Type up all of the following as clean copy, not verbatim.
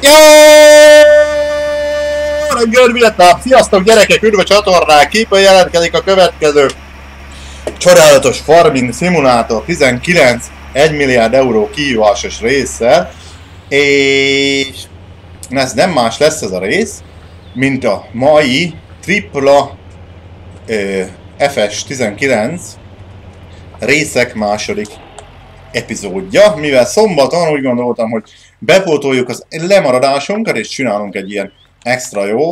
Reggel Vietnám! Sziasztok gyerekek, üdv a csatornán! Képen jelentkezik a következő csodálatos Farming Simulator 19 1 milliárd euró kihívásos résszel, és ez nem más lesz ez a rész, mint a mai tripla FS19 részek második epizódja, mivel szombaton úgy gondoltam, hogy bepótoljuk az lemaradásunkat, és csinálunk egy ilyen extra jó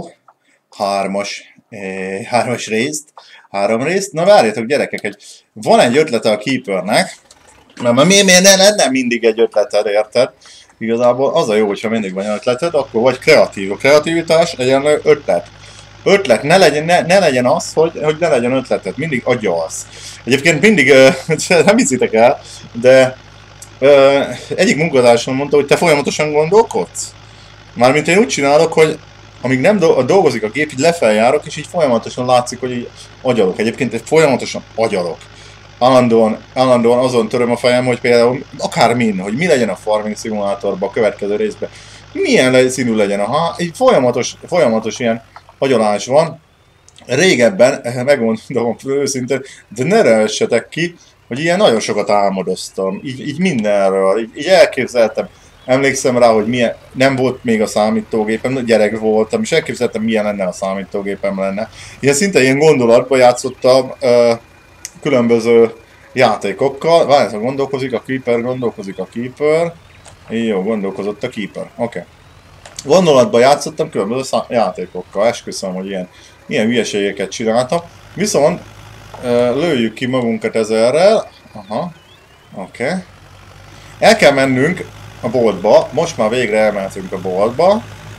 hármas részt, három részt. Na várjátok gyerekek, van egy ötlete a Keepernek, mert miért ne lenne mindig egy ötleted, érted? Igazából az a jó, hogyha mindig van ötleted, akkor vagy kreatív. A kreativitás egyenlő ötlet. Ötlet, ne legyen az, hogy ne legyen ötleted, mindig agyalsz. Egyébként mindig, nem hiszitek el, de egyik munkatársam mondta, hogy te folyamatosan gondolkodsz. Mármint én úgy csinálok, hogy amíg nem dolgozik a gép, így lefeljárok, és így folyamatosan látszik, hogy így agyalok. Egyébként folyamatosan agyalok. Állandóan azon töröm a fejem, hogy például akármin, hogy mi legyen a Farming Simulatorban a következő részben. Milyen színű legyen, így folyamatos ilyen agyalás van. Régebben, megmondom őszintén, de ne rehessetek ki, hogy ilyen nagyon sokat álmodoztam, így mindenről, így elképzeltem. Emlékszem rá, hogy milyen, nem volt még a számítógépem, gyerek voltam, és elképzeltem, milyen lenne a számítógépem lenne. Szinte ilyen gondolatba játszottam különböző játékokkal. Várjátok, gondolkozik a Keeper. Jó, gondolkozott a Keeper. Oké. Gondolatba játszottam különböző játékokkal, esküszöm, hogy ilyen hülyeségeket csináltam. Viszont lőjük ki magunkat ezerrel. Aha. Oké. El kell mennünk a boltba. Most már végre elmehetünk a boltba.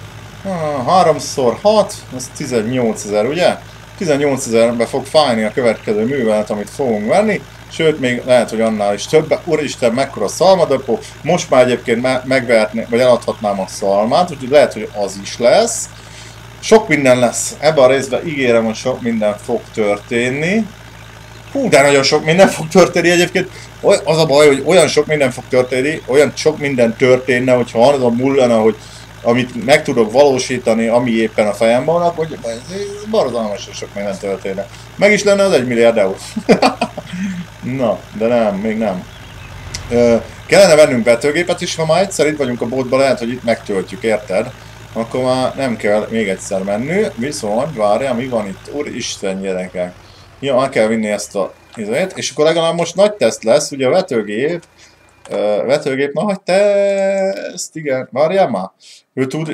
3x6, ez 18 000, ugye? 18 000-be fog fájni a következő művelet, amit fogunk venni. Sőt, még lehet, hogy annál is több. Úristen, mekkora szalmadöpó. Most már egyébként megvehetném, vagy eladhatnám a szalmát, úgyhogy lehet, hogy az is lesz. Sok minden lesz. Ebben a részben ígérem, hogy sok minden fog történni. Hú, de nagyon sok minden fog történni egyébként. Az a baj, hogy olyan sok minden fog történni, olyan sok minden történne, hogyha az a mullana, hogy amit meg tudok valósítani, ami éppen a fejemben van, hogy barzalmas sok minden történne. Meg is lenne az 1 milliárd euró. Na, de nem, még nem. Kellene vennünk betőgépet is, ha már egyszer itt vagyunk a boltban, lehet, hogy itt megtöltjük, érted? Akkor már nem kell még egyszer menni, viszont várjál, mi van itt? Úristen gyerekek! Ja, el kell vinni ezt a izét, és akkor legalább most nagy teszt lesz, ugye a vetőgép nagy teszt, igen, várjál már! Ő tud,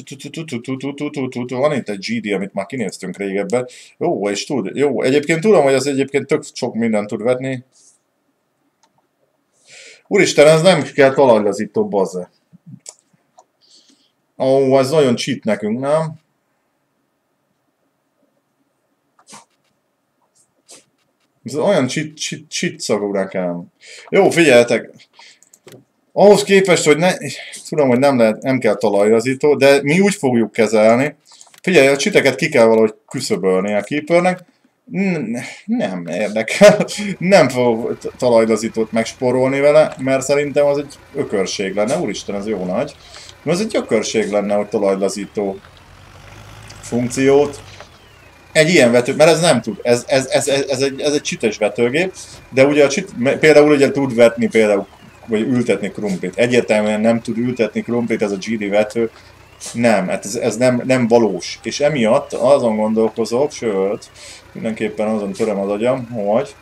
van itt egy GD, amit már kinéztünk régebben, jó, és tud, jó, egyébként tudom, hogy az egyébként tök sok mindent tud vetni. Úristen, ez nem kell talajlazító, bazze. Ó, ez nagyon cheat nekünk, nem? Ez olyan cheat szagú nekem. Jó, figyeljetek! Ahhoz képest, hogy tudom, hogy nem kell talajlazító, de mi úgy fogjuk kezelni. Figyelj, a cheateket ki kell valahogy küszöbölni a Keepernek. Nem érdekel. Nem fogok talajlazítót megspórolni vele, mert szerintem az egy ökörség lenne. Úristen, ez jó nagy. Ez egy ökörség lenne, hogy talajlazító funkciót. Egy ilyen vető, mert ez nem tud, ez egy cheates vetőgép, de ugye például ugye tud vetni vagy ültetni krumplit. Egyértelműen nem tud ültetni krumplit ez a GD vető. Nem, hát ez nem valós. És emiatt azon gondolkozok, sőt, mindenképpen azon töröm az agyam, hogy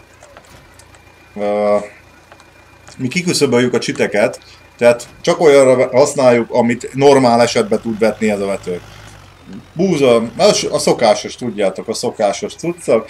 mi kiküszöböljük a cheateket, tehát csak olyanra használjuk, amit normál esetben tud vetni ez a vető. Búza, a szokásos, tudjátok, a szokásos cuccok.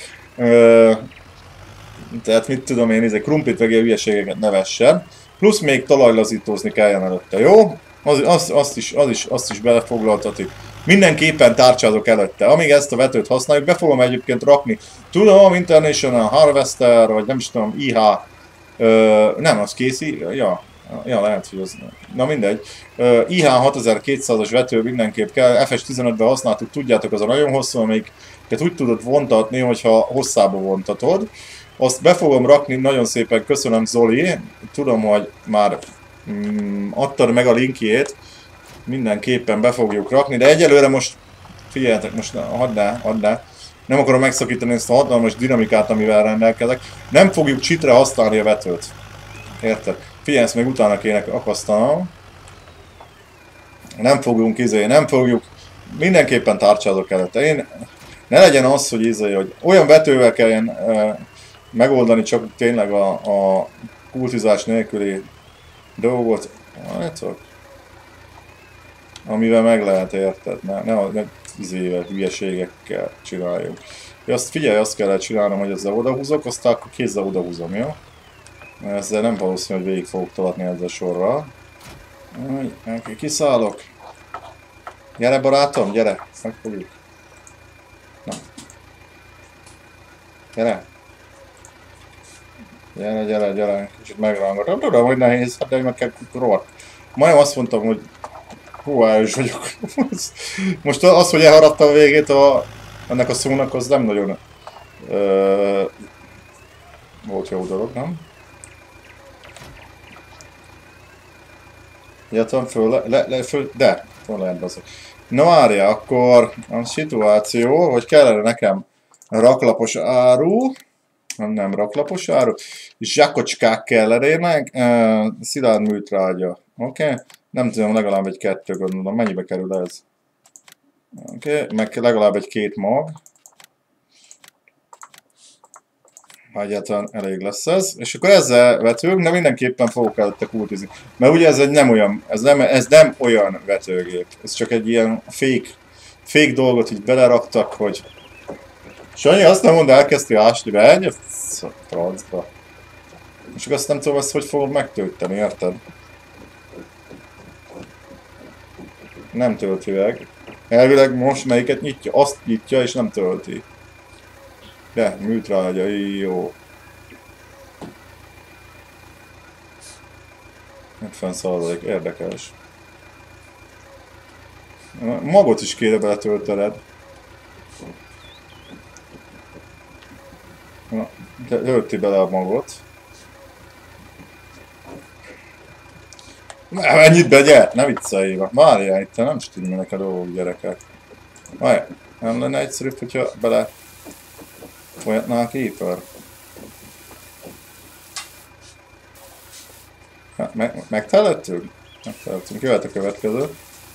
Tehát mit tudom én, krumplit meg ilyen hülyeségeket ne vessen. Plusz még talajlazítózni kelljen előtte, jó? Azt is belefoglaltatik. Mindenképpen tárcsázok előtte. Amíg ezt a vetőt használjuk, be fogom egyébként rakni. Tudom, International Harvester, vagy nem is tudom, IH. Nem, az készi. Ja, lehet, hogy az... Na mindegy. IH 6200-as vető mindenképp kell. FS15-ben használtuk, tudjátok, az a nagyon hosszú, amelyiket úgy tudod vontatni, hogyha hosszába vontatod. Azt be fogom rakni, nagyon szépen köszönöm Zoli. Tudom, hogy már adtad meg a linkjét. Mindenképpen be fogjuk rakni, de egyelőre most, figyeljetek, most add el. Nem akarom megszakítani ezt a hatalmas dinamikát, amivel rendelkezek. Nem fogjuk csitre használni a vetőt. Érted? Figyelj, ezt még utána kéne akasztanom. Nem fogjuk. Mindenképpen tárcsázok előtte. Ne legyen az, hogy olyan vetővel kelljen megoldani csak tényleg a kultizás nélküli dolgot. Amivel meg lehet, érted? Ne hülyeségekkel csináljuk. Figyelj, azt kellett csinálnom, hogy ezzel odahúzok, aztán akkor kézzel odahúzom, jó? Ezzel nem valószínű, hogy végig fogok tolatni ezzel sorral. Kiszállok. Gyere barátom, gyere, megfogjuk. Na. Gyere. Gyere. Kicsit megrángatom. Tudom, hogy nehéz, de meg kell rohadt. Majdnem azt mondtam, hogy hú, erős vagyok. Most az, hogy elharapta a végét ennek a szónak, az nem nagyon volt jó dolog, nem? Egyáltalán föl lehet beszélni. Na várjál, akkor a szituáció, hogy kellene nekem raklapos áru, nem raklapos áru, zsákocskák kellenének, szilárd műtrágya, oké? Nem tudom, legalább egy 2, gondolom, mennyibe kerül ez? Oké, meg legalább egy 2 mag. Ha egyáltalán elég lesz ez. És akkor ezzel vetők, de mindenképpen fogok előtte kultizni. Mert ugye ez egy nem olyan, ez nem olyan vetőgép. Ez csak egy ilyen fake dolgot így beleraktak, hogy... Sanyi, azt nem mondd, elkezdti ásni be, egy francba. És akkor azt nem tudom, ezt hogy fogod megtölteni, érted? Nem tölti meg. Elvileg most melyiket nyitja, azt nyitja és nem tölti. De, műtrágya, jó. 50%, érdekes. Magot is kéne beletöltened. Na, tölti bele a magot. Ennyit begyert, ne viccelj, várjál, itt nem stimmelnek a dolgok, gyerekek. Várjál, nem lenne egyszerűbb, hogyha bele folyatná a Keeper? Megtelettünk? Megtelettünk, jöhet a következő.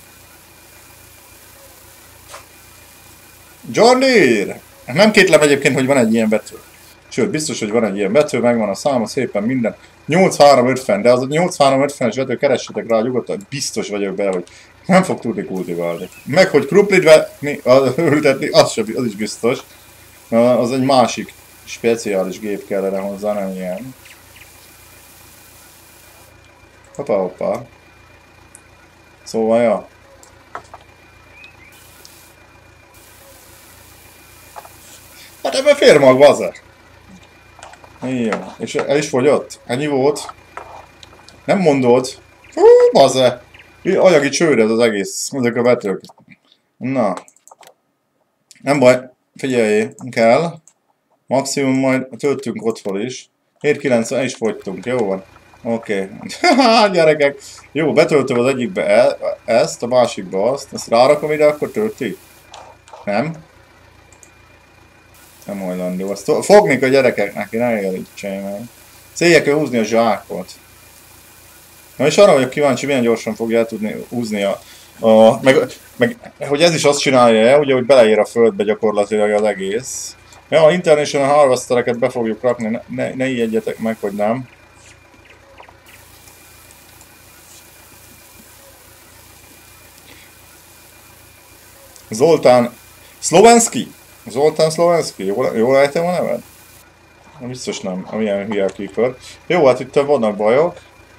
John Deere! Nem kétlem egyébként, hogy van egy ilyen betű. Sőt, biztos, hogy van egy ilyen betű, megvan a száma, szépen minden. 8350, de az a 8350-es vető, keressetek rá nyugodtan, biztos vagyok bele, hogy nem fog tudni kultiválni. Meg, hogy kruplit ültetni, az is biztos. Az egy másik speciális gép kellene hozzá, nem ilyen. Hoppá. Szóval, ja. Hát ebben fér mag, bazzer. Jó, és el is fogyott? Ennyi volt? Nem mondod? Hú, bazzer. Anyagi csőd ez az egész, ezek a vetők. Na. Nem baj, figyelj, kell. Maximum majd töltünk otthon is. 7-9 is fogytunk, jó van. Oké. Gyerekek. Jó, betöltöm az egyikbe ezt, a másikba azt. Ezt rárakom ide, akkor tölti? Nem? Nem hajlandó. Azt fognék a gyerekeknek, ne elégítsen meg. Széjjel kell húzni a zsákot. Na és arra vagyok kíváncsi, milyen gyorsan fogja tudni húzni meg hogy ez is azt csinálja, ugye, hogy beleér a földbe gyakorlatilag az egész. Ja, a International Harvestereket be fogjuk rakni, ne ijedjetek meg, hogy nem. Zoltán Szlovenszky? Zoltán Szlovenszky? Jól ejtem a neved? Biztos nem, amilyen hülye a Keeper. Jó, hát itt vannak bajok.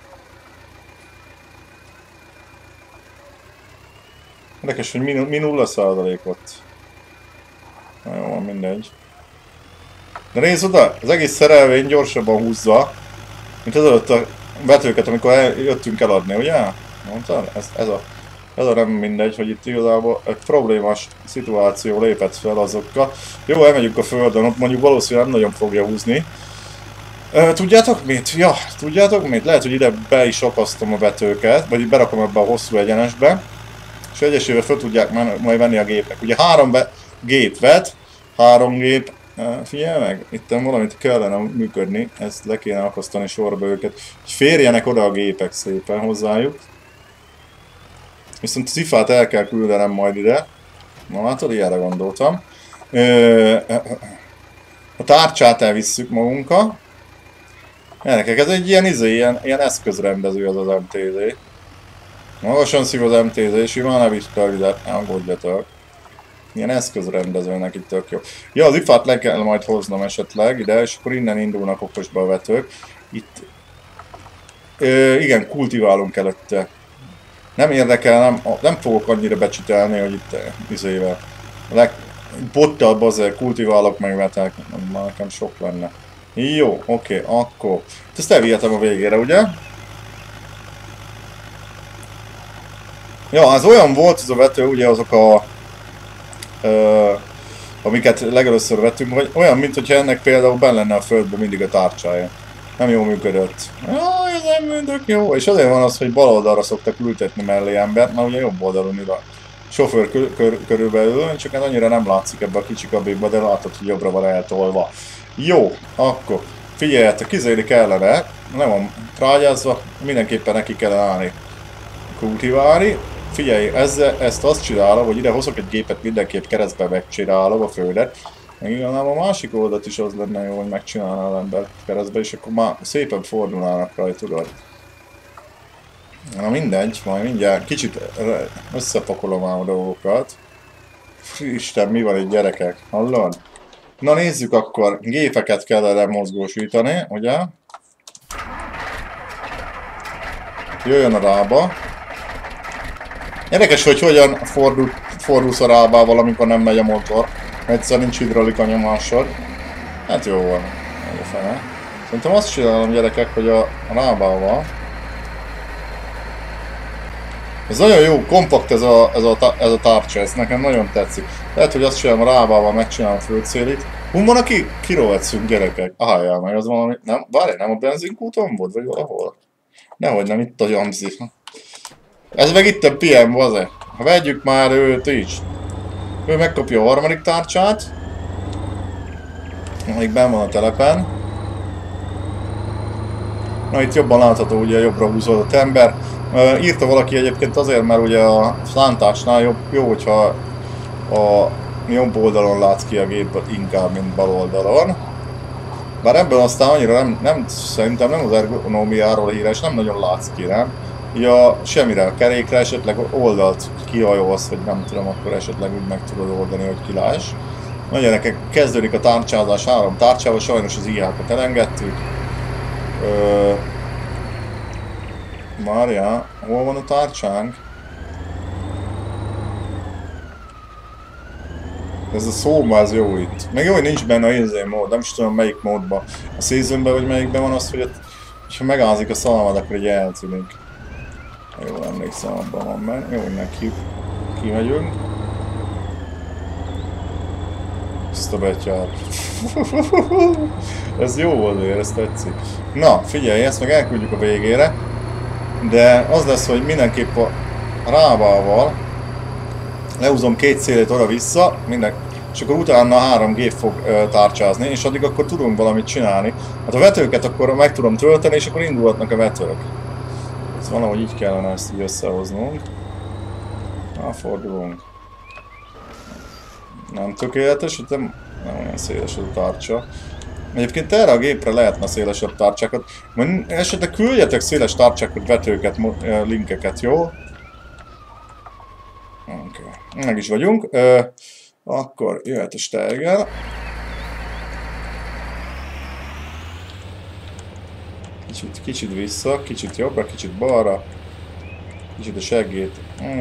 Érdekes, hogy mi 0%-ot. Na jó, mindegy. De nézd oda, az egész szerelvény gyorsabban húzza, mint ezelőtt a vetőket, amikor jöttünk eladni, ugye? Mondtad? Ez a nem mindegy, hogy itt igazából egy problémás szituáció lépett fel azokkal. Jó, elmegyünk a földön, ott mondjuk valószínűleg nem nagyon fogja húzni. Tudjátok mit? Ja, tudjátok mit? Lehet, hogy ide be is akasztom a vetőket, vagy berakom ebbe a hosszú egyenesbe. és egyesével fel tudják majd venni a gépek. Ugye 3 gép vet, 3 gép, figyelj meg, itt valamit kellene működni, ezt le kéne akasztani sorba őket, hogy férjenek oda a gépek szépen hozzájuk. Viszont Szifát el kell küldenem majd ide. Na hát, ilyenre gondoltam. A tárcsát elvisszük magunkkal. Gyerekek, ez egy ilyen eszközrendező az MTZ. Magasan szív az MTZ, simán ne visz fel ide, ne aggódjatok. Ilyen eszközrendezőnek itt tök jó. Ja, az ifát le kell majd hoznom esetleg ide, és akkor innen indulnak okosba a vetők. Itt... igen, kultiválunk előtte. Nem érdekel, nem fogok annyira becsitelni, hogy itt izével. Bottal azért kultiválok meg vetek, már nekem sok lenne. Jó, oké, akkor. Ezt elvihetem a végére, ugye? Ja, ez olyan volt ez a vető, ugye azok a... amiket legelőször vettünk, vagy olyan, mint hogyha ennek például benne lenne a földben mindig a tárcsája. Nem jól működött. Jaj, ez nem működött jó. És azért van az, hogy bal oldalra szoktak ültetni mellé embert, mert ugye jobb oldalon ül a sofőr körülbelül, csak ez annyira nem látszik ebbe a kicsi kabinba, de látod, hogy jobbra van eltolva. Jó, akkor figyeljetek, kizéli kellene, nem van trágyázva, mindenképpen neki kell állni kultiválni. Figyelj, ezt azt csinálom, hogy ide hozok egy gépet, mindenképp keresztbe megcsinálom a földet. Meg igazából a másik oldalt is az lenne jó, hogy megcsinálná az ember keresztbe, és akkor már szépen fordulnának rajta, tudod. Na mindegy, majd mindjárt kicsit összepakolom ám a dolgokat. Isten, mi van itt, gyerekek? Hallod? Na nézzük akkor, gépeket kell erre mozgósítani, ugye? Jöjjön a rába. Érdekes, hogy hogyan fordulsz a rábával, amikor nem megy a motor. Egyszer nincs hidraulika nyomásod. Hát jó van. Egy a fene. Szerintem azt csinálom, gyerekek, hogy a rábával. Ez nagyon jó, kompakt ez a tárcsa, ez nekem nagyon tetszik. Lehet, hogy azt csinálom a rábával, megcsinálom a főcélit. Van, aki kirovetszünk, gyerekek. Ahajjál meg, az valami... Nem, várj, nem a benzinkúton volt, vagy valahol? Nehogy nem, itt a Jamzi. Ez meg itt a PM, vaze. Ha vegyük már őt is. Ő megkapja a harmadik tárcsát. Még benn van a telepen. Na itt jobban látható, ugye jobbra húzódott ember. Írta valaki egyébként azért, mert ugye a szántásnál jó, hogyha a jobb oldalon látsz ki a gépet inkább, mint bal oldalon. Bár ebből aztán annyira szerintem nem az ergonómiáról híres, nem nagyon látsz ki, nem? Ja, semmire a kerékre, esetleg oldalt kihajolsz, hogy nem tudom, akkor esetleg úgy meg tudod oldani, hogy kiláss. Na gyerekek, kezdődik a tárcsázás 3 tárcsával, sajnos az IH-kat elengedtük. Várjál, hol van a tárcsánk? Ez a szóma, ez jó itt. Meg jó, hogy nincs benne a easy mód, nem is tudom melyik módban. A seasonben vagy melyikben van az, hogy ha megázik a szalmad, akkor egy eltűnik. Jól emlékszem, abban van benne. Jó, innen kimegyünk. Ezt a betyár. Ez jó azért, ezt tetszik. Na, figyelj, ezt meg elküldjük a végére. De az lesz, hogy mindenképp a rábával lehúzom 2 szélét oda-vissza, és akkor utána 3 gép fog tárcsázni, és addig akkor tudunk valamit csinálni. Hát a vetőket akkor meg tudom tölteni, és akkor indulhatnak a vetők. Ez valahogy így kellene ezt így összehoznunk. Na, fordulunk. Nem tökéletes, nem olyan széles az a tárcsa. Egyébként erre a gépre lehetne szélesebb tárcsákat. Majd esetleg küldjetek széles tárcsákat, vetőket, linkeket, jó? Oké. Meg is vagyunk. Akkor jöhet a Steiger. Kicsit vissza, kicsit jobbra, kicsit balra. Kicsit a seggét.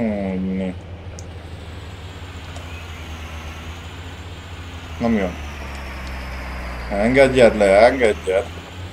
Nem jön. Engedjed le, engedjed.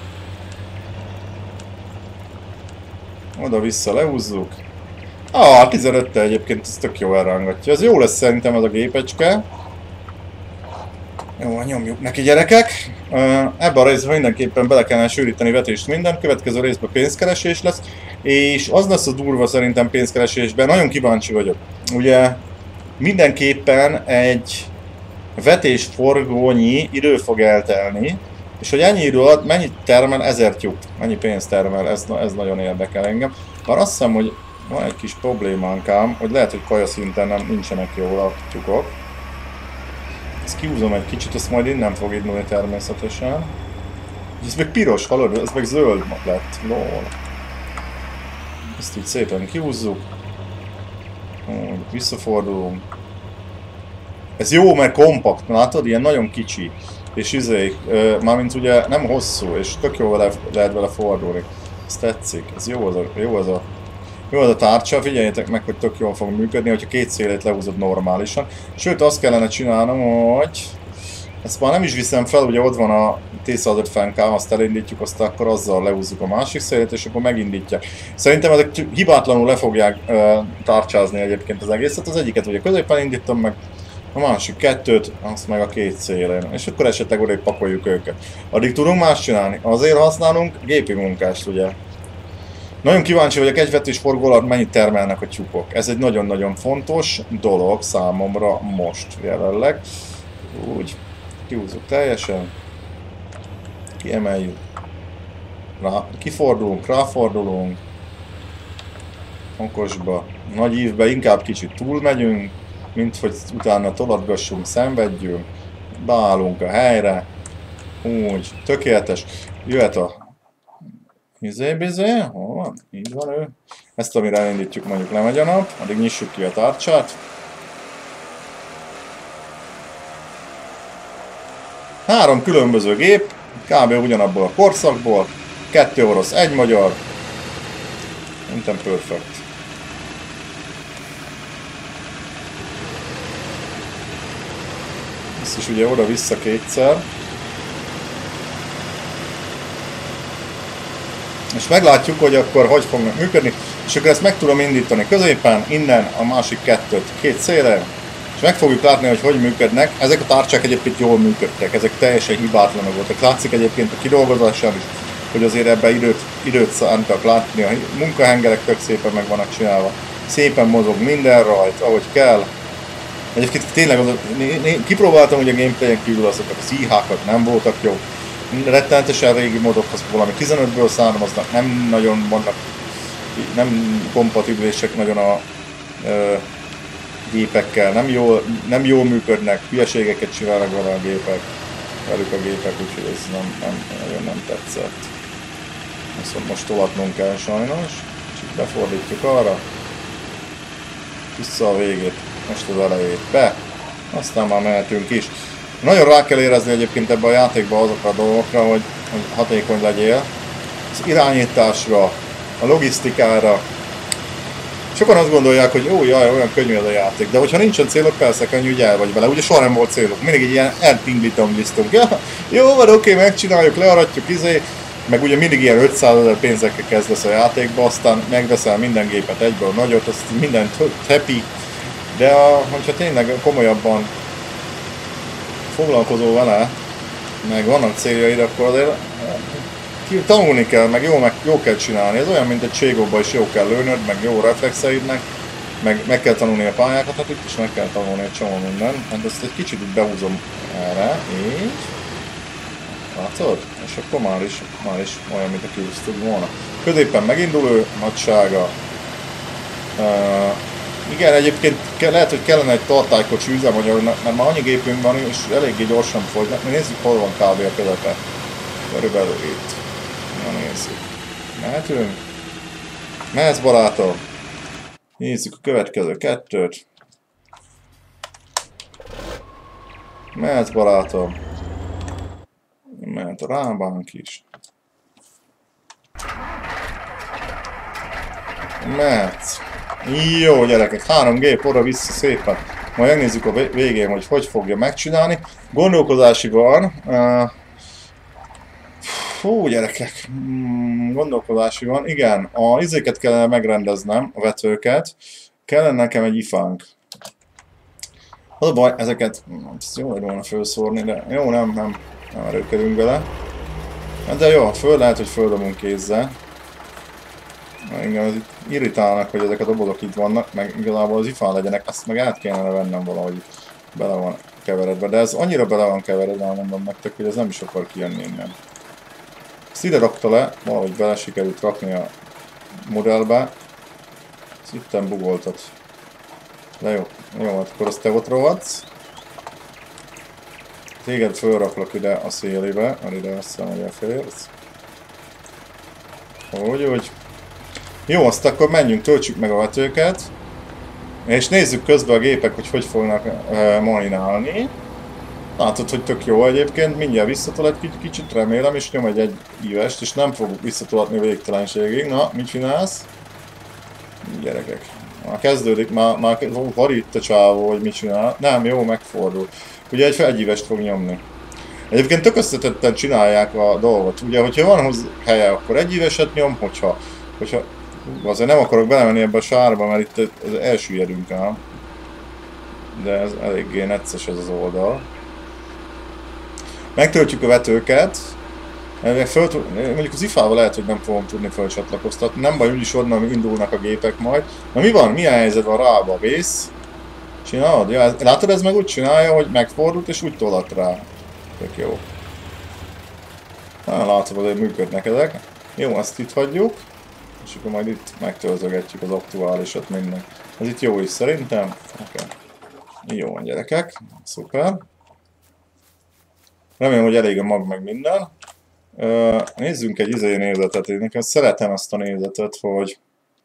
Oda-vissza lehúzzuk. 15-tel egyébként ez tök jó elrángatja. Ez jó lesz szerintem ez a gépecske. Jó, nyomjuk neki, gyerekek. Ebben a részben mindenképpen bele kellene sűríteni vetést minden, következő részben pénzkeresés lesz, és az lesz a durva szerintem pénzkeresésben, nagyon kíváncsi vagyok. Ugye mindenképpen egy vetésforgónyi idő fog eltelni, és hogy ennyi idő alatt mennyit termel 1000 tyúk, mennyi pénzt termel, ez nagyon érdekel engem. Bár azt hiszem, hogy van egy kis problémánk ám, hogy lehet, hogy kaja szinten nincsenek jól a tyúkok. Ezt kihúzom egy kicsit, ezt majd innen fog indulni természetesen. Ez meg piros, hallod? Ez meg zöld lett. Lol. Ezt így szépen kihúzzuk. Visszafordulunk. Ez jó, mert kompakt, látod? Ilyen nagyon kicsi. És mármint ugye nem hosszú, és tök jó lehet vele fordulni. Ez tetszik, ez jó az a tárcsa, figyeljétek meg, hogy tök jól fog működni, hogyha két szélét lehúzod normálisan. Sőt, azt kellene csinálnom, hogy ezt már nem is viszem fel, ugye ott van a T150K, azt elindítjuk, aztán akkor azzal lehúzzuk a másik szélét, és akkor megindítják. Szerintem ezek hibátlanul le fogják tárcsázni egyébként az egészet, az egyiket ugye középen indítom meg, a másik kettőt, azt meg a két szélén, és akkor esetleg odébb pakoljuk őket. Addig tudunk más csinálni, azért használunk gépi munkást, ugye. Nagyon kíváncsi vagyok, egy vetésforgó alatt mennyit termelnek a tyúkok. Ez egy nagyon-nagyon fontos dolog számomra most jelenleg. Úgy, kihúzzuk teljesen, kiemeljük, kifordulunk, ráfordulunk, okosba, nagy ívbe, inkább kicsit túlmegyünk, mint hogy utána tolatgassunk, szenvedjünk, beállunk a helyre, úgy, tökéletes, jöhet a bizé, hol van? Így van ő. Ezt amire elindítjuk, mondjuk lemegy a nap, addig nyissuk ki a tárcsát. 3 különböző gép, kb. Ugyanabból a korszakból, 2 orosz, 1 magyar, minden perfect. Ezt is ugye oda-vissza kétszer. És meglátjuk, hogy akkor hogy fognak működni, és akkor ezt meg tudom indítani középen, innen a másik kettőt két szélen, és meg fogjuk látni, hogy hogy működnek. Ezek a tárcsák egyébként jól működtek, ezek teljesen hibátlanok voltak. Látszik egyébként a kidolgozásán is, hogy azért ebben időt szántak látni, a munkahengerek tök szépen meg vannak csinálva. Szépen mozog minden rajt, ahogy kell. Egyébként tényleg kipróbáltam, hogy a gameplayen kívül azokat az IH-kat nem voltak jó. Rettenetesen régi modokhoz valami 15-ből származnak, nem nagyon vannak, nem kompatibilisek nagyon a gépekkel, nem jól működnek, hülyeségeket csinálnak vele a gépek, úgyhogy ez nagyon nem tetszett. Viszont most tolatnunk kell sajnos, és itt befordítjuk arra, vissza a végét, most az elejét be, aztán már mehetünk is. Nagyon rá kell érezni egyébként ebben a játékban azokra a dolgokra, hogy hatékony legyél. Az irányításra, a logisztikára. Sokan azt gondolják, hogy jó, jaj, olyan könnyű ez a játék, de hogyha nincsen célok, persze könnyű, hogy el vagy vele. Ugye soha nem volt célok, mindig egy ilyen elpinglitunk. Ja, jó van, oké, megcsináljuk, learatjuk, meg ugye mindig ilyen 500 000 pénzekkel kezdesz a játékba, aztán megveszel minden gépet egyből nagyot, azt mindent happy, de hogyha tényleg komolyabban foglalkozol vele, meg vannak céljaid, akkor azért tanulni kell, meg jó kell csinálni. Ez olyan, mint egy ségóba is jó kell lőnöd, meg jó reflexeidnek, meg kell tanulni a pályákat, hát itt is meg kell tanulni egy csomó minden. Hát ezt egy kicsit így behúzom erre, így. Látod? És akkor már is olyan, mint a kihúztuk volna. Középen megindul ő, nagysága. Igen, egyébként lehet, hogy kellene egy tartálykocsi üzemanyag, mert már annyi gépünk van, és eléggé gyorsan fogynak. Nézzük, hol van kb. A közepe. Körülbelül itt. Na nézzük. Mehetünk? Mehetsz, barátom? Nézzük a következő kettőt. Mehetsz, barátom? Mehet a rábánk is. Mehetsz. Jó, gyerekek, 3 gép oda-vissza szépen. Majd megnézzük a végén, hogy fogja megcsinálni. Gondolkozási van. Fú, gyerekek. Gondolkozási van. Igen, a izéket kellene megrendeznem, a vetőket. Kellene nekem egy ifánk. Az a baj, ezeket jó lett volna felszórni, de jó, nem erőkedünk vele. De jó, lehet, hogy földobunk kézzel. Engem ez itt irritálnak, hogy ezek a dobozok itt vannak, meg igazából az ifán legyenek, azt meg át kellene vennem valahogy bele van keveredve. De ez annyira bele van keveredve, mondom nektek, hogy ez nem is akar kijönni innen. Ezt ide rakta le, valahogy bele sikerült rakni a modellbe. Ezt itten bugoltat. De jó, hát akkor azt te ott rohadsz. Téged fölraklak ide a szélébe, mert ide azt hiszem, hogy elférsz. Úgy. Jó, azt akkor menjünk, töltsük meg a vetőket. És nézzük közben a gépek, hogy fognak marinálni. Látod, hogy tök jó egyébként, mindjárt visszatol egy kicsit, remélem, és nyom egy ívest, és nem fogok visszatolatni végtelenségig. Na, mit csinálsz? Gyerekek. Már kezdődik, már van itt a csávó, hogy mit csinál. Nem, jó, megfordul. Ugye egy egyívest fog nyomni. Egyébként tök összetetten csinálják a dolgot. Ugye, hogyha van hozzá helye, akkor egyíveset nyom, hogyha azért nem akarok belemenni ebbe a sárba, mert itt elsüllyedünk ám. De ez eléggé necces ez az oldal. Megtöltjük a vetőket. Mondjuk az ifával lehet, hogy nem fogom tudni felcsatlakoztatni. Nem baj, úgyis onnan indulnak a gépek majd. Na mi van? Milyen helyzet van rába? Vész? Csinálod? Ja, látod, ez meg úgy csinálja, hogy megfordult és úgy tolat rá. Tök jó. Na, látod, hogy működnek ezek. Jó, azt itt hagyjuk. És akkor majd itt megtöltögetjük az aktuálisat minden. Ez itt jó is szerintem. Okay. Jó van, gyerekek. Szuper. Remélem, hogy elég a mag meg minden. Nézzünk egy nézetet. Én nekem szeretem ezt a nézetet, hogy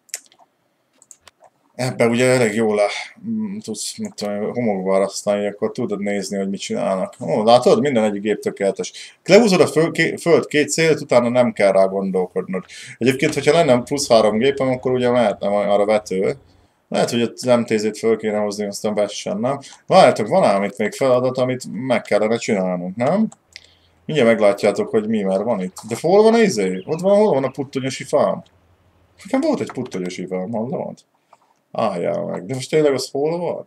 ebben ugye elég jól tudsz homokba arasztani, akkor tudod nézni, hogy mit csinálnak. Ó, látod? Minden egyik gép tökéletes. Lehúzod a föld két szélt, utána nem kell rá gondolkodnod. Egyébként, hogyha lenne plusz 3 gépem, akkor ugye mehetne arra vető. Lehet, hogy ott az MTZ-t föl kéne hozni, aztán bessen, nem? Várjátok, van ám itt még feladat, amit meg kellene csinálnunk, nem? Mindjárt meglátjátok, hogy mi már van itt. De hol van az hol van a puttonyos ifám? Nekem volt egy puttonyos ifám, hallod? Álljál meg. De most tényleg az hol van?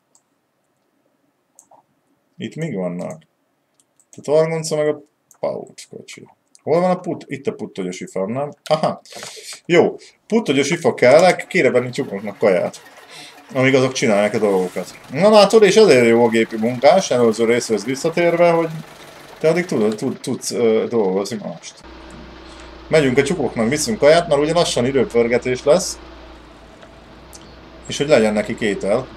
Itt még vannak? Tehát Argonca meg a Pouch kocsi. Hol van a itt a puttonyos ifám, nem? Aha. Jó. Puttonyos ifa kellek, kéne venni csukoknak kaját. Amíg azok csinálják a dolgokat. Na látod, és ezért jó a gépi munkás, előző részhez visszatérve, hogy te addig tudsz dolgozni most. Megyünk a csukoknak, viszünk kaját, mert ugye lassan időpörgetés lesz. És hogy legyen neki kétel.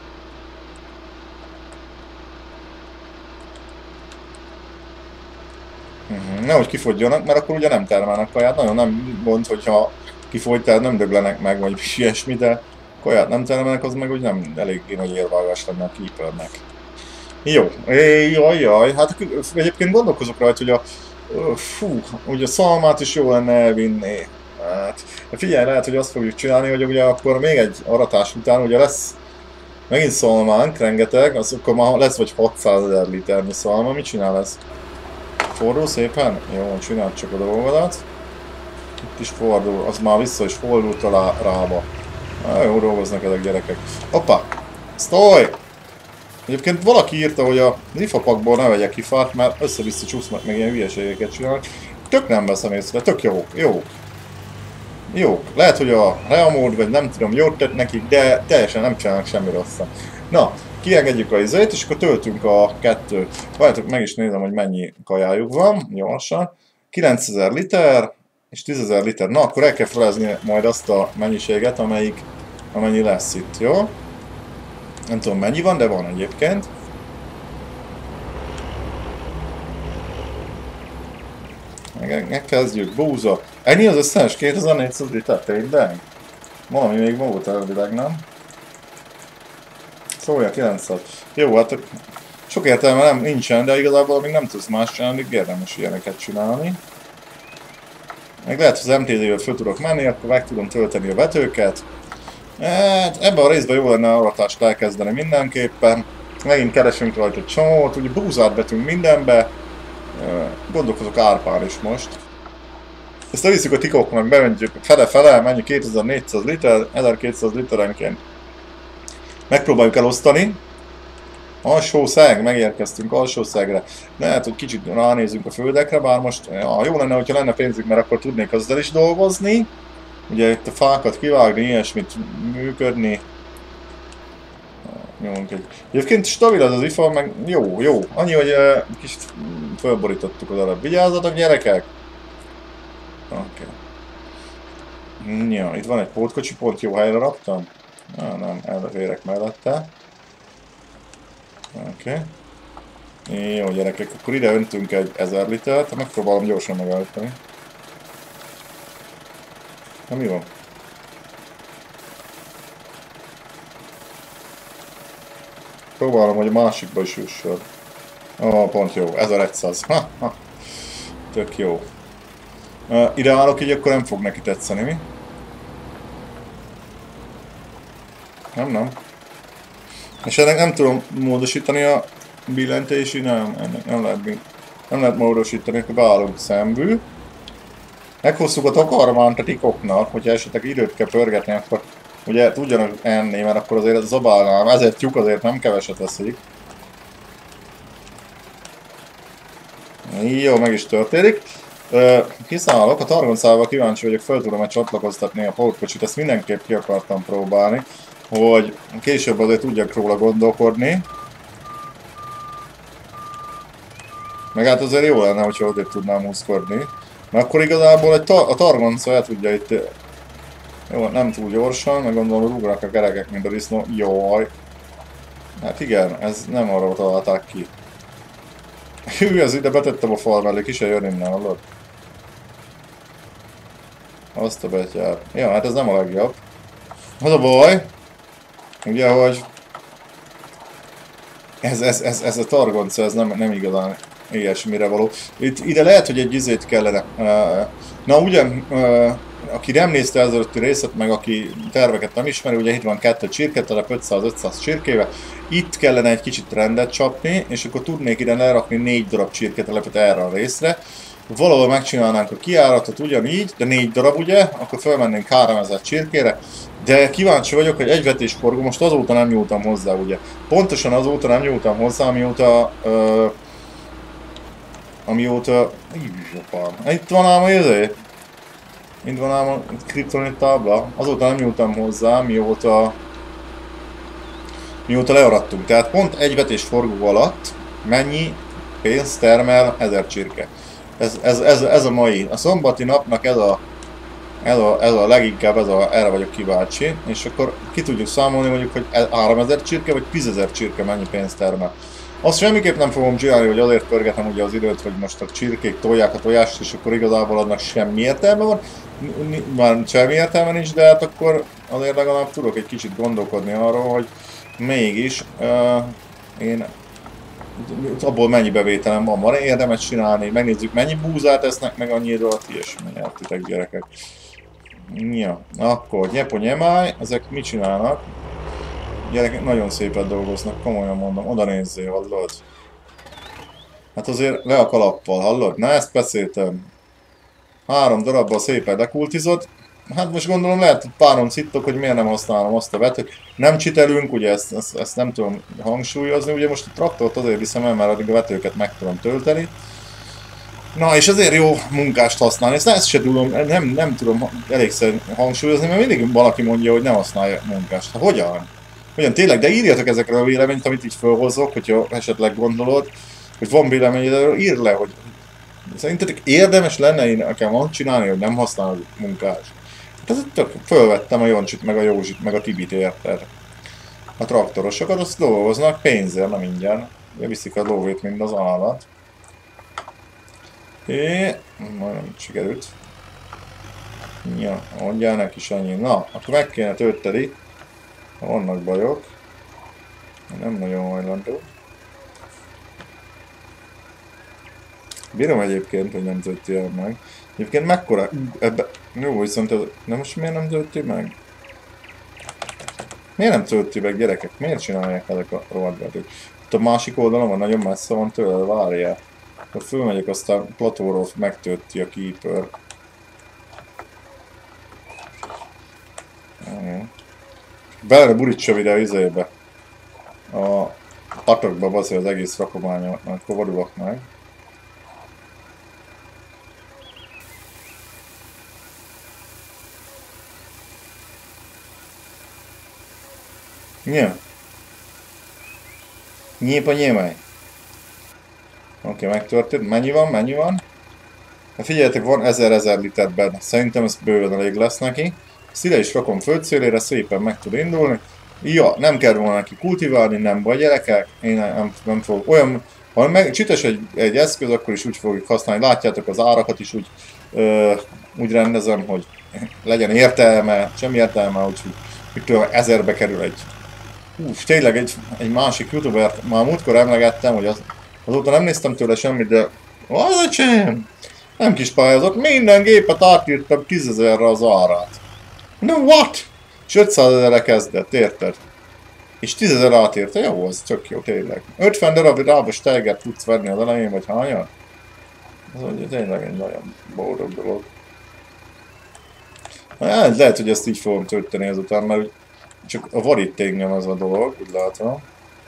Nehogy kifogyjanak, mert akkor ugye nem termelnek kaját. Nagyon nem gond, hogyha kifogytál, nem döglenek meg, vagy ilyesmi, de kaját nem termelnek, az meg úgy nem eléggé nagy érvágás lenne a keepernek. Jó, jaj, hát egyébként gondolkozok rajta, hogy ugye a szalmát is jó lenne elvinni. Hát, figyelj, lehet, hogy azt fogjuk csinálni, hogy ugye akkor még egy aratás után ugye lesz megint szalmánk, rengeteg, az akkor már lesz vagy 600 000 liternyi szalma, mit csinál ez? Fordul szépen? Jó, csináld csak a dolgodat. Itt is fordul, az már vissza is fordult a rába. Jó dolgoznak ezek gyerekek. Hoppá! Sztoj! Egyébként valaki írta, hogy a rifapakból ne vegyek ki fát, mert össze-vissza csúsznak, meg ilyen hülyeségeket csinálnak. Tök nem veszem észre, tök jók. Jó, lehet, hogy a reamód, vagy nem tudom, jót tett nekik, de teljesen nem csinálnak semmi rosszat. Na, kiengedjük a izét, és akkor töltünk a 2. Várjátok, meg is nézem, hogy mennyi kajájuk van, gyorsan. 9000 liter, és 10.000 liter. Na, akkor el kell felezni majd azt a mennyiséget, amennyi lesz itt, jó? Nem tudom mennyi van, de van egyébként. Megkezdjük, búza. Ennyi az összes 2400 liter, tényleg? Valami még volt elvileg, nem? Szója 900. Jó, hát sok értelme nem nincsen, de igazából még nem tudsz más csinálni, érdemes ilyeneket csinálni. Meg lehet, hogy az MTZ-vel föl tudok menni, akkor meg tudom tölteni a vetőket. Hát ebben a részben jó lenne aratást elkezdeni mindenképpen. Megint keresünk rajta egy csomót, ugye búzát betünk mindenbe. Gondolkozok árpán is most. Ezt elviszük a tikoknak, bementjük fele-fele, mennyi 2400 liter, 1200 literenként. Megpróbáljuk elosztani. Alsószeg, megérkeztünk Alsószegre. Lehet, hogy kicsit ránézünk a földekre, bár most jó lenne, hogyha lenne pénzünk, mert akkor tudnék azzal is dolgozni. Ugye itt a fákat kivágni, ilyesmit működni. Nyomunk egy. Egyébként stabil az ifa, meg jó, jó. Annyi, hogy kicsit fölborítottuk az arab. Vigyázzatok, gyerekek! Oké. Ja, itt van egy pótkocsi, pont jó helyre raktam. Nem, elvérek mellette. Oké. Jó, gyerekek, akkor ide öntünk egy 1000 litert, megpróbálom gyorsan megállítani. Na mi van? Próbálom, hogy a másikba is jusson. Pont jó, 1100. Ha. Tök jó. Ide állok, így akkor nem fog neki tetszeni, mi? Nem. És ennek nem tudom módosítani a billentési, nem lehet módosítani, akkor beállunk szemvű. Meghoztuk a takarmányt a tikoknak, hogyha esetleg időt kell pörgetni, akkor ugye tudjanak enni, mert akkor azért zabálnám, ezért tyúk azért nem keveset eszik. Jó, meg is történik. Kiszállok, a targoncával kíváncsi vagyok, fel tudom-e csatlakoztatni a pótkocsit, ezt mindenképp ki akartam próbálni, hogy később azért tudjak róla gondolkodni. Meg hát azért jó lenne, hogyha odébb tudnám húzkodni. Mert akkor igazából a targonca el tudja itt... Jó, nem túl gyorsan, meg gondolom rúgnak a kerekek, mint a disznó. Jaj! Hát igen, ez nem arra találták ki. Hű, ez ide betettem a fal mellé, ki se jön innen, hallod? Azt a betyár. Ja, hát ez nem a legjobb. Az a baj, ugye, hogy ez a targonca, ez nem igazán ilyesmire való. Ide lehet, hogy egy izét kellene. Na ugyan, aki nem nézte ezelőtti részet, meg aki terveket nem ismeri, ugye itt van 2 csirketelep, 500-500 csirkével. Itt kellene egy kicsit rendet csapni, és akkor tudnék ide lerakni 4 darab csirketelepet erre a részre. Valahol megcsinálnánk a kijáratot ugyanígy, de 4 darab ugye, akkor felmennénk 3000 csirkére. De kíváncsi vagyok, hogy egy vetésforgó, most azóta nem nyúltam hozzá, ugye. Pontosan azóta nem nyúltam hozzá, amióta... Itt van ám a jövő. Itt van ám a kriptonit tábla. Azóta nem nyúltam hozzá, mióta learadtunk. Tehát pont egy vetésforgó alatt mennyi pénzt termel 1000 csirke. Ez a mai. A szombati napnak ez a leginkább, erre vagyok kíváncsi. És akkor ki tudjuk számolni mondjuk, hogy 3000 csirke vagy 10.000 csirke mennyi pénzt termel. Azt semmiképp nem fogom csinálni, hogy azért pörgetem ugye az időt, hogy most a csirkék tolják a tojást, és akkor igazából annak semmi értelme van. Már semmi értelme nincs, de hát akkor azért legalább tudok egy kicsit gondolkodni arról, hogy mégis én abból mennyi bevételem van érdemes csinálni, megnézzük mennyi búzát esznek, meg annyira, ilyesmi, értitek gyerekek. Ja, akkor nyepo-nyemáj, ezek mit csinálnak? Gyerekek nagyon szépen dolgoznak, komolyan mondom, oda nézzél, hallod? Hát azért le a kalappal, hallod? Na ezt beszéltem. 3 darabban szépen dekultizott. Hát most gondolom lehet, hogy páron cittok, hogy miért nem használom azt a vetőt. Nem csitelünk, ugye ezt nem tudom hangsúlyozni, ugye most a traktort azért viszem el, mert addig a vetőket meg tudom tölteni. Na és azért jó munkást használni, ezt se tudom, nem tudom elégszer hangsúlyozni, mert mindig valaki mondja, hogy nem használja munkást. Hát hogyan? Hogyan tényleg, de írjatok ezekre a véleményt, amit így felhozok, hogyha esetleg gondolod, hogy van vélemény, de írd le, hogy szerintetek érdemes lenne én nekem azt csinálni, hogy nem használok munkást. Hát ez tök, fölvettem a Joncsit, meg a Józsit, meg a Tibit, érted? A traktorosokat, azt dolgoznak pénzért, nem ingyen. Viszik a lóvét, mint az állat. Majdnem sikerült. Ja, mondjál neki annyi. Na, akkor meg kéne tölteni. Ha vannak bajok. Nem nagyon hajlandó. Bírom egyébként, hogy nem tölti meg. Egyébként mekkora... Ebbe... Jó, viszont ez... De most miért nem tölti meg? Miért nem tölti meg, gyerekek? Miért csinálják ezek a rohadgatők? Itt a másik oldalon van, nagyon messze van tőle, várjál. Ha fölmegyek, aztán platóról megtölti a keeper. Bele burítsa ide izébe. A patakba baszi az egész rakományomat, majd kovarulok meg. Nie. Nie maj. Oké, megtörtént. Mennyi van? Mennyi van? Hát figyeljetek, van 1000 literben. Szerintem ez bőven elég lesz neki. Ezt ide is rakom földszélére, szépen meg tud indulni. Ja, nem kell volna neki kultiválni, nem baj gyerekek. Én nem fogok olyan... Ha meg csites egy eszköz, akkor is úgy fogjuk használni. Látjátok, az árakat is úgy rendezem, hogy legyen értelme, semmi értelme, úgyhogy mit tudom, 1000-be kerül egy. Tényleg egy másik youtubert már múltkor emlegettem, hogy azóta nem néztem tőle semmit, de az a csém! Nem kis pályázat, minden gépet átírtam 10 000-re az árát. No what? És 500 000-re kezdett, érted? És 10 000 átírta, jó, az tök jó, tényleg. 50 darab rábos tejget tudsz venni az elején, vagy hányan? Az ugye tényleg egy nagyon boldog dolog. Hát, lehet, hogy ezt így fogom tölteni ezután, mert csak a varítényem az a dolog, úgy látom.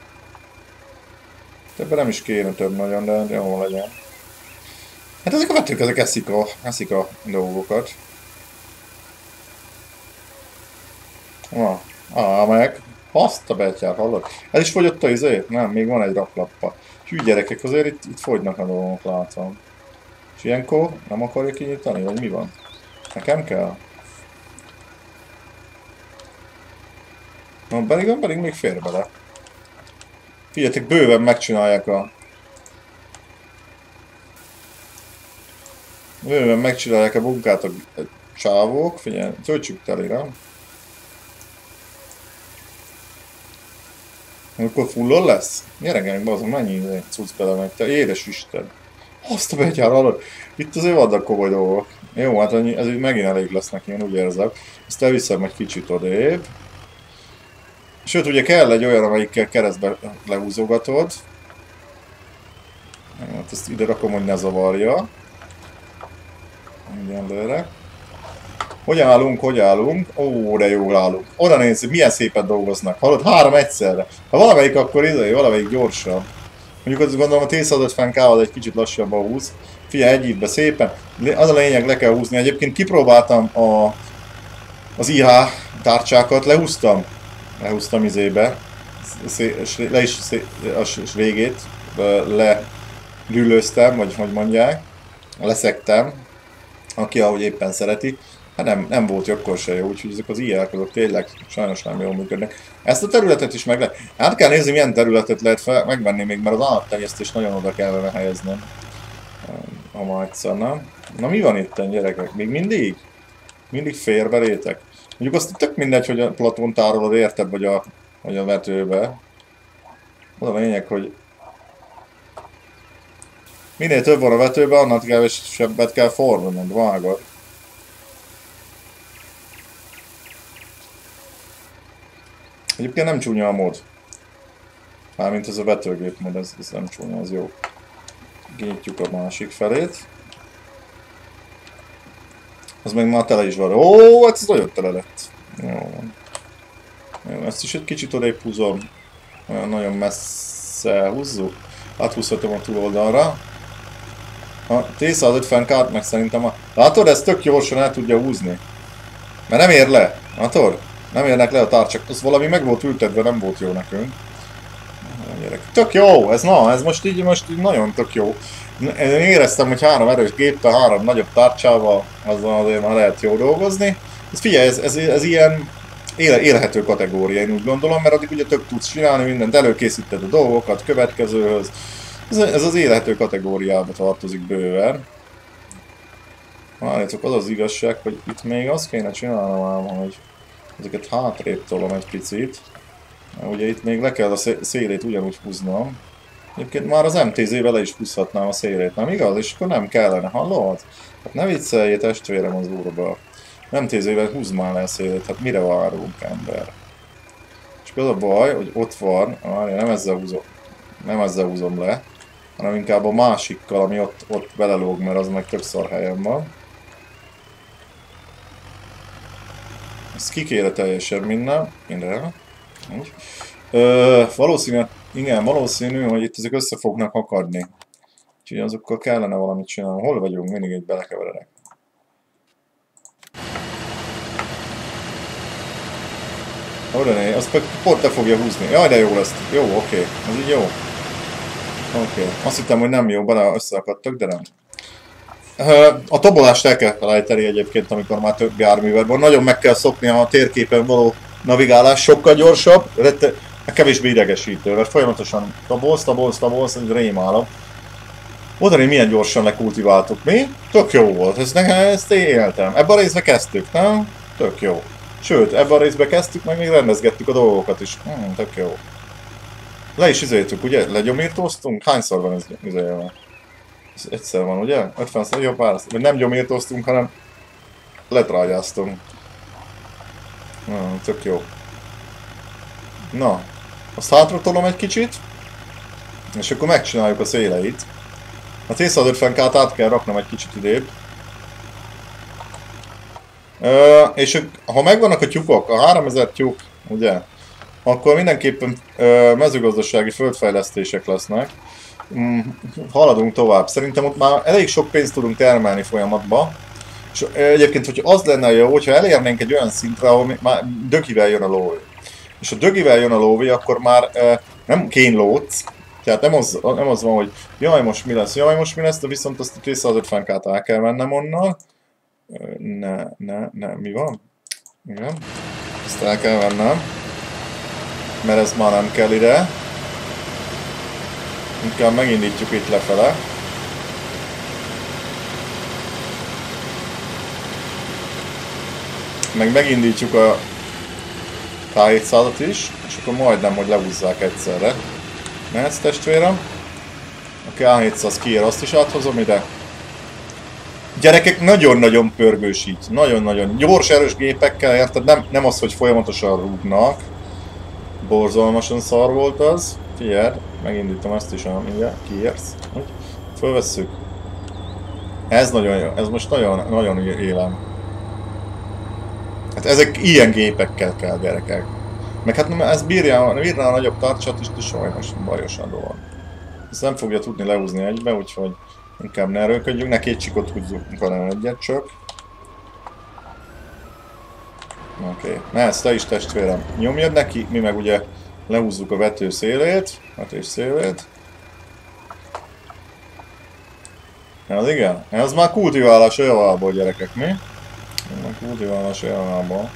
Ebben nem is kéne több nagyon, de jó legyen. Hát ezek a vetők, ezek eszik a dolgokat. Meg. Azt a betyár, hallod? Ez is fogyott a izé? Nem, még van egy raklappa. Hű gyerekek, azért itt fogynak a dolgok, látom. És ilyenkor nem akarja kinyitani, vagy mi van? Nekem kell? No, pedig még fér bele. Figyeljetek, bőven megcsinálják a munkát a csávók. Figyelj, töltsük telére. Amikor fullon lesz? Gyerekenek, bazd, mennyi cucc belemegy, te édes Isten. Azt a betyár, hallod? Itt azért vannak komoly dolgok. Jó, hát ez így megint elég lesz neki, én úgy érzem. Ezt elviszem egy kicsit odébb. Sőt, ugye kell egy olyan, amelyikkel keresztbe lehúzogatod. Hát ezt ide rakom, hogy ne zavarja. Egyenlőre. Hogy állunk? Ó, de jól állunk. Oda nézd, milyen szépen dolgoznak. Hallod? 3 egyszerre. Ha valamelyik akkor valamelyik gyorsan. Mondjuk azt gondolom, a T150K az egy kicsit lassabban húz. Figyelj, egy évben szépen. Az a lényeg, le kell húzni. Egyébként kipróbáltam az IH tárcsákat, lehúztam izébe. Le is a végét ledüllőztem, vagy hogy mondják. Leszektem. Aki ahogy éppen szereti. Hát nem volt akkor se jó, úgyhogy ezek az IH-k azok tényleg sajnos nem jól működnek. Ezt a területet is meg lehet. Hát kell nézni, milyen területet lehet megvenni még, mert az állattenyésztést nagyon oda kellene helyezni. Ha már egyszer, nem? Na mi van itt, gyerekek? Még mindig? Mindig fér belétek? Mondjuk azt tök mindegy, hogy a Platón tárolod, érted, vagy a vetőbe. Az a lényeg, hogy minél több van a vetőben, annál kevesebbet kell forrnod, vágod. Egyébként nem csúnya a mod. Mármint ez a vetőgép mod, ez nem csúnya, az jó. Kinyitjuk a másik felét. Az meg már tele is van. Ó, hát ez nagyon tele lett. Jó. Ezt is egy kicsit odébb húzom. Olyan nagyon messze húzzuk. Áthúzhatom a túloldalra. A T150K-t meg szerintem látod, ez tök gyorsan el tudja húzni. Mert nem ér le. Látod? Nem érnek le a tárcsak. Az valami meg volt ültetve, nem volt jó nekünk. Tök jó! Ez most így nagyon tök jó. Én éreztem, hogy 3 erős géppel, 3 nagyobb tárcsával, azzal azért már lehet jó dolgozni. Ez figyelj, ez ilyen élhető kategória, én úgy gondolom, mert addig ugye tök tudsz csinálni mindent, előkészíted a dolgokat következőhöz. Ez az élhető kategóriába tartozik bőven. Várjátok, az az igazság, hogy itt még azt kéne csinálnom ám, hogy ezeket hátrébb tolom egy picit. Ugye itt még le kell a szélét ugyanúgy húznom. Egyébként már az MTZ-vel le is húzhatnám a szélét, nem igaz? És akkor nem kellene, hallod? Hát ne vicceljél, testvérem az úrba. MTZ-vel húzd már le a szélét, hát mire várunk, ember? És az a baj, hogy ott van, nem ezzel húzom le, hanem inkább a másikkal, ami ott belelóg, mert az meg tök szar helyen van. Ezt ki kéne teljesen minden. Úgy. Valószínű, igen, valószínű, hogy itt ezek össze fognak akadni. Úgyhogy azokkal kellene valamit csinálni. Hol vagyunk? Mindig itt belekeveredek. Oda né, azt pont le fogja húzni. Jaj, de jó lesz. Jó, oké. Ez így jó. Oké. Azt hittem, hogy nem jó, bele összeakadtak, de nem. A tobolást el kell felejteni egyébként, amikor már több járművel van. Nagyon meg kell szokni a térképen való navigálás, sokkal gyorsabb, kevésbé idegesítő, mert folyamatosan tobolsz, egy rémálom. Oda milyen gyorsan lekultiváltuk, mi? Tök jó volt, ezt én éltem. Ebben a részben kezdtük, nem? Tök jó. Sőt, ebben a részben kezdtük, meg még rendezgettük a dolgokat is. Tök jó. Le is izéltük, ugye? Legyomírtóztunk? Hányszor van ez izélve? Ez egyszer van, ugye? 50-szer, jó pár. Nem gyomírtóztunk, hanem letrágyáztunk. Tök jó. Na, azt hátra tolom egy kicsit, és akkor megcsináljuk a széleit. A T-150K-t át kell raknom egy kicsit idébb. És ha megvannak a tyúkok, a 3000 tyúk, ugye, akkor mindenképpen mezőgazdasági földfejlesztések lesznek. Haladunk tovább. Szerintem ott már elég sok pénzt tudunk termelni folyamatban. És egyébként, hogyha az lenne jó, hogyha elérnénk egy olyan szintre, ahol már dögivel jön a lóvé. És ha dögivel jön a lóvé, akkor már nem kénylódsz. Tehát nem az van, hogy jaj, most mi lesz, de viszont azt a T-150K-t el kell vennem onnan. Ne, mi van? Igen. Ezt el kell vennem. Mert ez már nem kell ide. Inkább megindítjuk itt lefele. Meg megindítjuk a K700-at is, és akkor majdnem, hogy lehúzzák egyszerre. Mehetsz, testvérem? A K700 kiér, azt is áthozom ide. Gyerekek nagyon-nagyon pörgősít. Nagyon-nagyon gyors, erős gépekkel, érted? Nem az, hogy folyamatosan rúgnak. Borzalmasan szar volt az. Figyeld, megindítom ezt is, mindjárt kiérsz. Fölvesszük. Ez nagyon jó, ez most nagyon élem. Hát ezek ilyen gépekkel kell, gyerekek. Meg hát ez bírja a nagyobb tartsat is, de sajnos bajosan dolog. Ezt nem fogja tudni lehúzni egybe, úgyhogy inkább ne erőködjünk, ne két csikot húzzunk, hanem egyet csak. Oké, mehetsz te is, testvérem. Nyomjad neki, mi meg ugye lehúzzuk a vetés szélét. Ez igen, ez már kultiválás a javából, gyerekek, mi? A kultiválás a javából.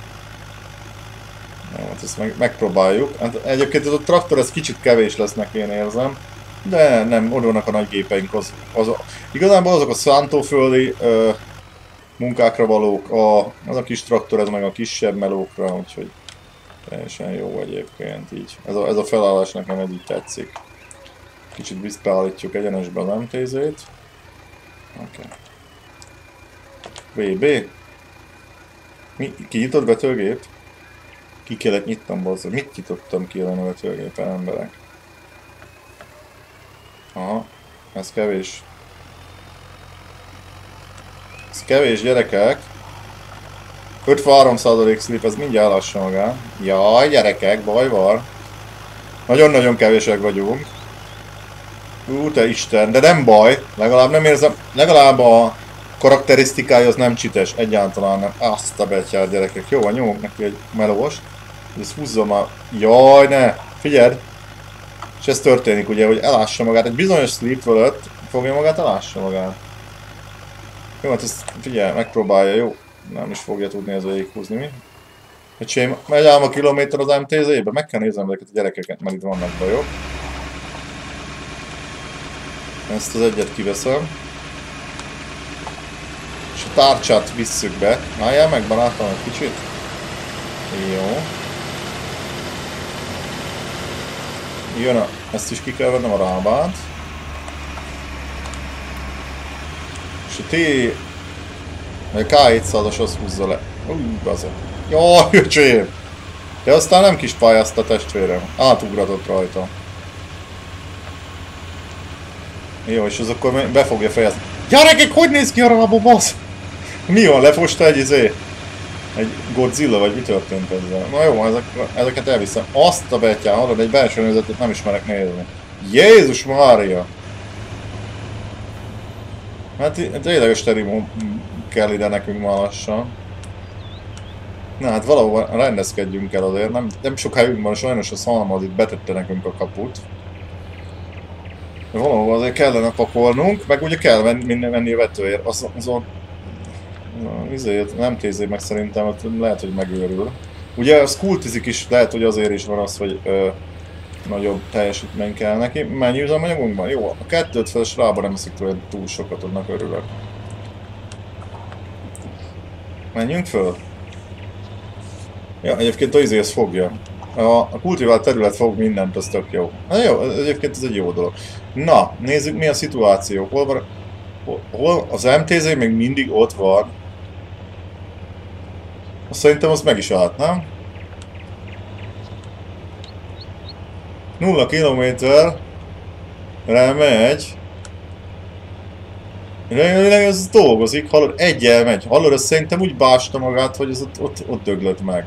Jó, hát ezt megpróbáljuk. Hát egyébként ez a traktor, ez kicsit kevés lesz neki, én érzem. De nem, oda vannak a nagy gépeink. Igazából azok a szántóföldi munkákra valók, az a kis traktor, ez meg a kisebb melókra, úgyhogy teljesen jó egyébként így. Ez a felállás nekem így tetszik. Kicsit visszaállítjuk egyenesbe az MTZ-t. Oké. VB. Kinyitod vetőgép? Ki kellett nyitnom, bazzag. Mit nyitottam ki a vetőgépen, emberek? Aha, ez kevés. Ez kevés, gyerekek. 53% slip, ez mindjárt lassan magán. Jaj, gyerekek, baj van. Nagyon-nagyon kevések vagyunk. Te Isten, de nem baj. Legalább nem érzem, legalább a karakterisztikája az nem csites, egyáltalán nem. Azt a betyár, gyerekek. Jó, van, nyomok neki egy melós. Ez húzza már. Jaj, ne! Figyeld! És ez történik ugye, hogy elássa magát. Egy bizonyos sleep fölött fogja magát, elássa magát. Jó, hát ezt figyelj, megpróbálja, jó. Nem is fogja tudni ez végighúzni, mi? Öcsém, megy ám a kilométer az MTZ-be? Meg kell néznem ezeket a gyerekeket, mert itt vannak bajok. Ezt az egyet kiveszem. És a tárcsát visszük be. Álljál meg, barátom, egy kicsit. Jó. Jön ezt is ki kell vennem a rábát. És a K700-as az húzza le. Bazeg. Jaj, öcsém! De aztán nem kis pályázta, testvérem. Átugratott rajta. Jó, és az akkor be fogja fejezni. Gyerekek, hogy néz ki a rába, basz? Mi van, lefosta egy izé? Egy Godzilla, vagy mi történt ezzel? Na jó, ezeket elviszem. Azt a betyán, hallod, egy belső nézetet nem ismerek nézni. Jézus Mária! Hát tényleges terimó kell ide nekünk már lassan. Na hát valahol rendezkedjünk el azért, nem sok helyünk van, sajnos a szalmaz itt betette nekünk a kaput. De valahol azért kellene pakolnunk, meg ugye kell menni a vetőért. Azon nem tézi meg szerintem, lehet, hogy megőrül. Ugye az kultizik is, lehet, hogy azért is van az, hogy nagyobb teljesítmény kell neki. Mennyi üzemanyagunk van? Jó, a 2-5 feles rába nem eszik túl sokat, annak örülök. Menjünk föl? Ja, egyébként az izé, fogja. A kultivált terület fog mindent, az tök jó. Na jó, egyébként ez egy jó dolog. Na, nézzük mi a szituáció. Hol az MTZ még mindig ott van. Szerintem az meg is állt, nem? 0 kilométerre megy. Ez dolgozik, hallod, egyel megy. Hallod, ez szerintem úgy básta magát, hogy ez ott döglött meg.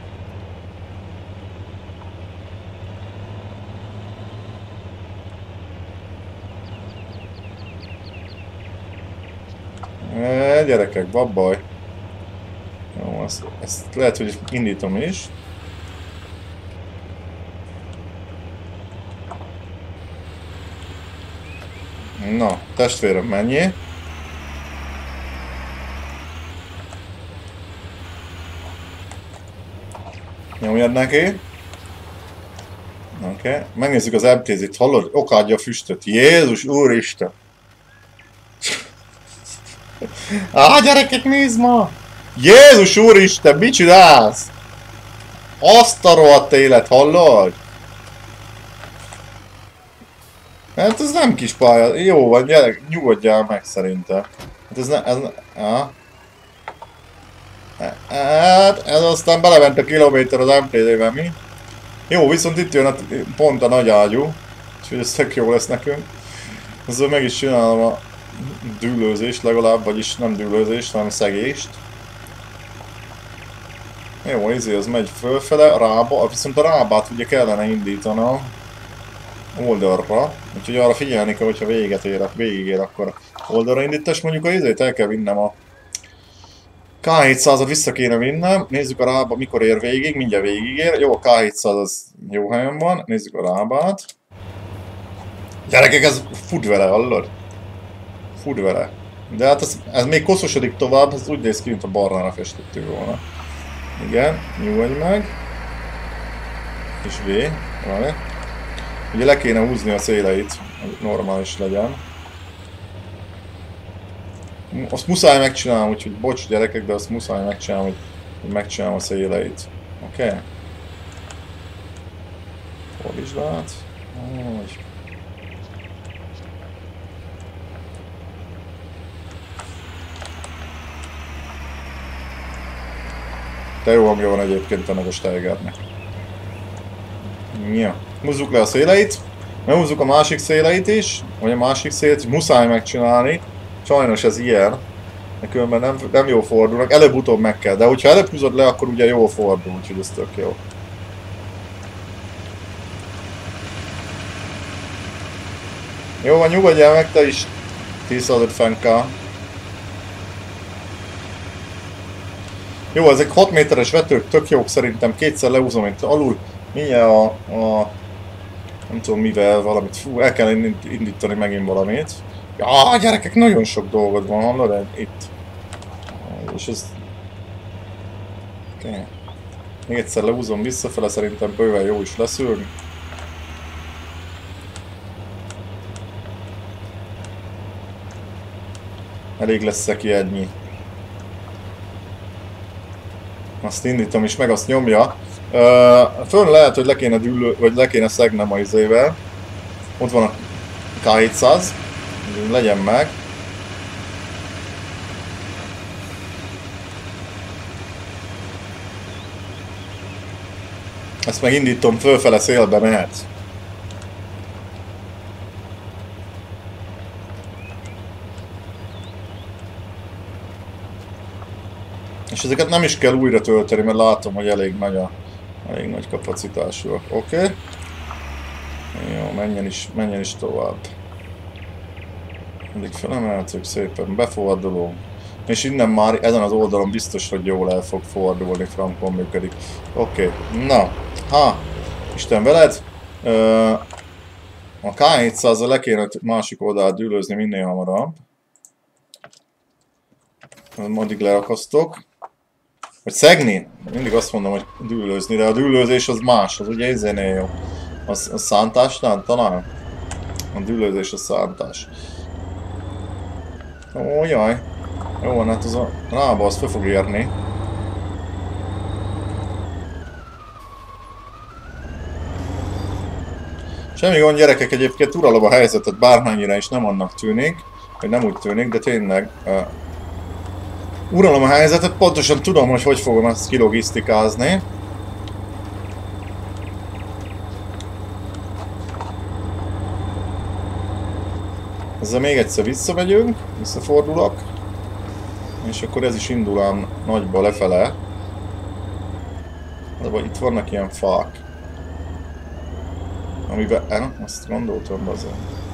Gyerekek, babbaj. Jó, ezt lehet, hogy indítom is. Na, testvérem, menjél. Nyomjad neki. Oké. Megnézzük az MTZ-t, hallod? Okádja a füstöt. Jézus úristen! Gyerekek, nézd ma! Jézus úristen, mit csinálsz? Azt a rohadt élet, hallod? Hát ez nem kis pálya. Jó van, gyerek, nyugodjál meg szerintem. Hát hát ez aztán belement a kilométer az MTD-ben, mi? Jó, viszont itt jön pont a nagy ágyú. Úgyhogy ez tök jó lesz nekünk. Ezzel meg is csinálom a dűlőzést legalább, vagyis nem dűlőzést, hanem szegést. Jó, az megy fölfele, rába, viszont a rábát ugye kellene indítanom oldalra, úgyhogy arra figyelni kell, hogyha végigér, akkor oldalra indítass, mondjuk el kell vinnem a K700-at vissza kéne vinnem, nézzük a rába mikor ér végig, mindjárt végigér, jó, a K700 az jó helyen van, nézzük a rábát. Gyerekek, ez fut vele, hallod? Fut vele. De hát ez még koszosodik tovább, ez úgy néz ki, mint a barnára festettük volna. Igen, nyugodj meg. És V, várj. Ugye le kéne húzni a széleit, hogy normális legyen. Azt muszáj megcsinálnom, úgyhogy bocs gyerekek, de azt muszáj megcsinálnom, hogy megcsinálom a széleit. Oké? Okay? Fordítsd át. De jó hangja van egyébként ennek a Steigernek. Ja. Húzzuk le a széleit, meghúzzuk a másik széleit is, vagy a másik szélt is, muszáj megcsinálni. Sajnos ez ilyen, de különben nem jól fordulnak, előbb-utóbb meg kell, de hogyha előbb húzod le, akkor ugye jól fordul, úgyhogy ez tök jó. Jó van, nyugodjál meg te is, 1050K. Jó, ezek 6 méteres vetők, tök jók szerintem, kétszer lehúzom itt alul, mindjárt nem tudom mivel, valamit, fú, el kell indítani megint valamit. Ja, gyerekek, nagyon sok dolgod van, hallod? Itt. És ez... Okay. Még egyszer lehúzom visszafele, szerintem bőven jó is leszűrni. Elég lesz neki ennyi. Azt indítom is, meg azt nyomja. Fönn lehet, hogy le kéne szegnem a izével. Ott van a K700. Legyen meg. Ezt meg indítom, fölfele szélbe mehet. És ezeket nem is kell újra tölteni, mert látom, hogy elég nagy kapacitásúak. Oké. Jó, menjen is tovább. Mindig felemeltük szépen, beforduló. És innen már ezen az oldalon biztos, hogy jól el fog fordulni, frankon működik. Oké, na, Isten veled. A K700-zal le kéne másik oldalt dűlőzni minél hamarabb. Addig lerakasztok. Vagy szegni? Mindig azt mondom, hogy dűlőzni, de a dűlőzés az más, az ugye ezénél jó. Az szántásnál talán? A dűlőzés a szántás. Ó, jaj. Jó, hát az a lába az fel fog érni. Semmi gond, gyerekek, egyébként uralom a helyzetet, bármennyire is nem annak tűnik, vagy nem úgy tűnik, de tényleg uralom a helyzetet, pontosan tudom, hogy fogom ezt kilogisztikázni. Ezzel még egyszer visszamegyünk, visszafordulok, és akkor ez is indul ám nagyba lefele. De itt vannak ilyen fák. Amiben, azt gondoltam, bazen.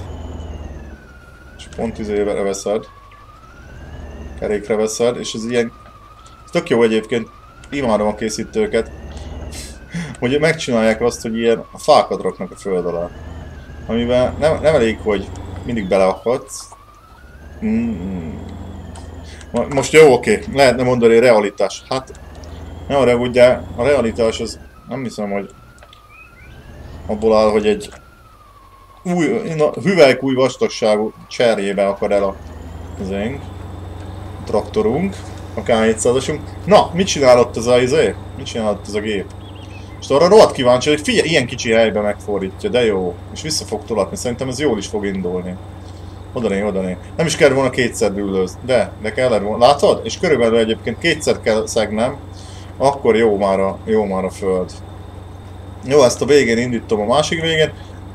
És pont izébe veszed. Kerékre veszed, és ez ilyen... Ez tök jó egyébként, imádom a készítőket, hogy megcsinálják azt, hogy ilyen fákat raknak a föld alá. Amiben nem elég, hogy mindig beleakadsz. Most jó, oké, lehetne mondani realitás. Hát, ne arra úgy, de a realitás az nem hiszem, hogy abból áll, hogy egy hüvelykúj vastagságú cserjébe akar el a traktorunk, a K700-asunk. Na, mit csinálott ez a izé? Mit csinálott ez a gép? És arra rohadt kíváncsi, hogy figyelj, ilyen kicsi helyben megfordítja, de jó. És vissza fog tolatni, szerintem ez jól is fog indulni. Odané. Nem is kell volna kétszer dűlőzni, de kellett volna. Látod? És körülbelül egyébként kétszer kell szegnem, akkor jó már a föld. Jó, ezt a végén indítom a másik végén.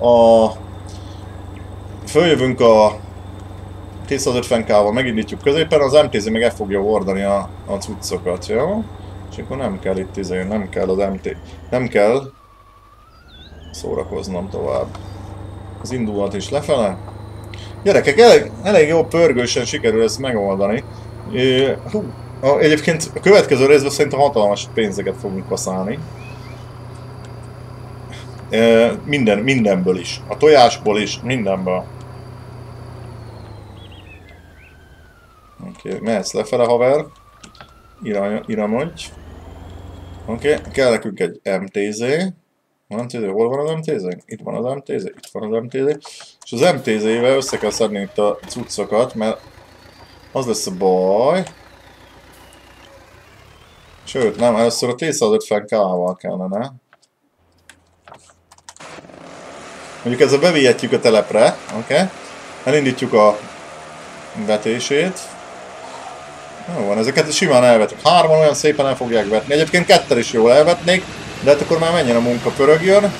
Följövünk a 1050K-val, megindítjuk középen, az MTZ meg el fogja hordani a cuccokat, jó? És akkor nem kell itt nem kell az nem kell szórakoznom tovább. Az indulat is lefele. Gyerekek, elég jó pörgősen sikerül ezt megoldani. Egyébként a következő részben szerintem hatalmas pénzeket fogunk kaszálni. Mindenből is. A tojásból is, mindenből. Oké, mehetsz lefele, haver. Iramodj. Oké, kell nekünk egy MTZ. Hol van az MTZ? Itt van az MTZ, itt van az MTZ. És az MTZ-vel össze kell szedni itt a cuccokat, mert az lesz a baj. Sőt, nem, először a T150K-val kellene. Mondjuk ezzel bevihetjük a telepre, oké? Elindítjuk a vetését. Jó van, ezeket simán elvetünk. 3-an olyan szépen el fogják vetni. Egyébként 2-tel is jól elvetnék, de hát akkor már menjen a munka, pörögjön.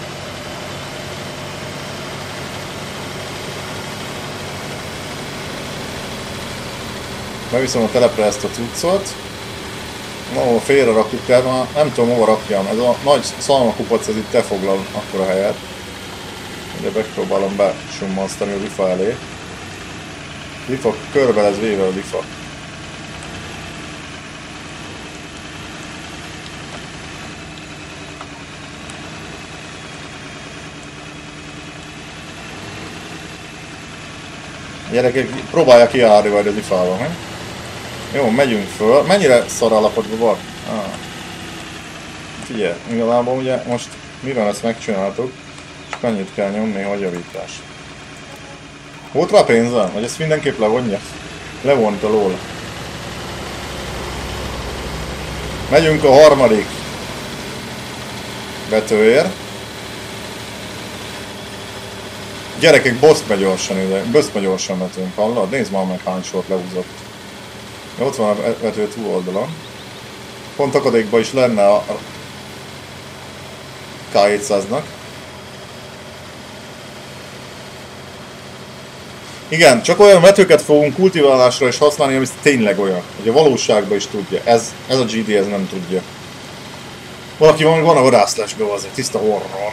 Beviszem a telepre ezt a cuccot. Ahol félre rakjuk el, már nem tudom hova rakjam. Ez a nagy szalmakupac, ez itt elfoglal akkora helyet. De megpróbálom besummanztani a lifa elé. Lifa körbe lesz véve a lifa. Gyerekek, próbálják kiállni majd az ifával, nem? Jó, megyünk föl. Mennyire szaralapotban van? Figyelj, igazából ugye most mivel ezt megcsináltuk, és annyit kell nyomni, hogy javítás. Volt rá pénzem? Vagy ezt mindenképp levonja? Levont a lól. Megyünk a harmadik vetőér. Gyerekek, bosszba gyorsan vetünk, hallod? Nézd már meg, hány sort lehúzott. Ott van a vető túloldalon. Pont akadékban is lenne a K700-nak. Igen, csak olyan vetőket fogunk kultiválásra is használni, ami tényleg olyan, hogy a valóságban is tudja. Ez a GD ez nem tudja. Valaki van a vadászlásban, az egy tiszta horror.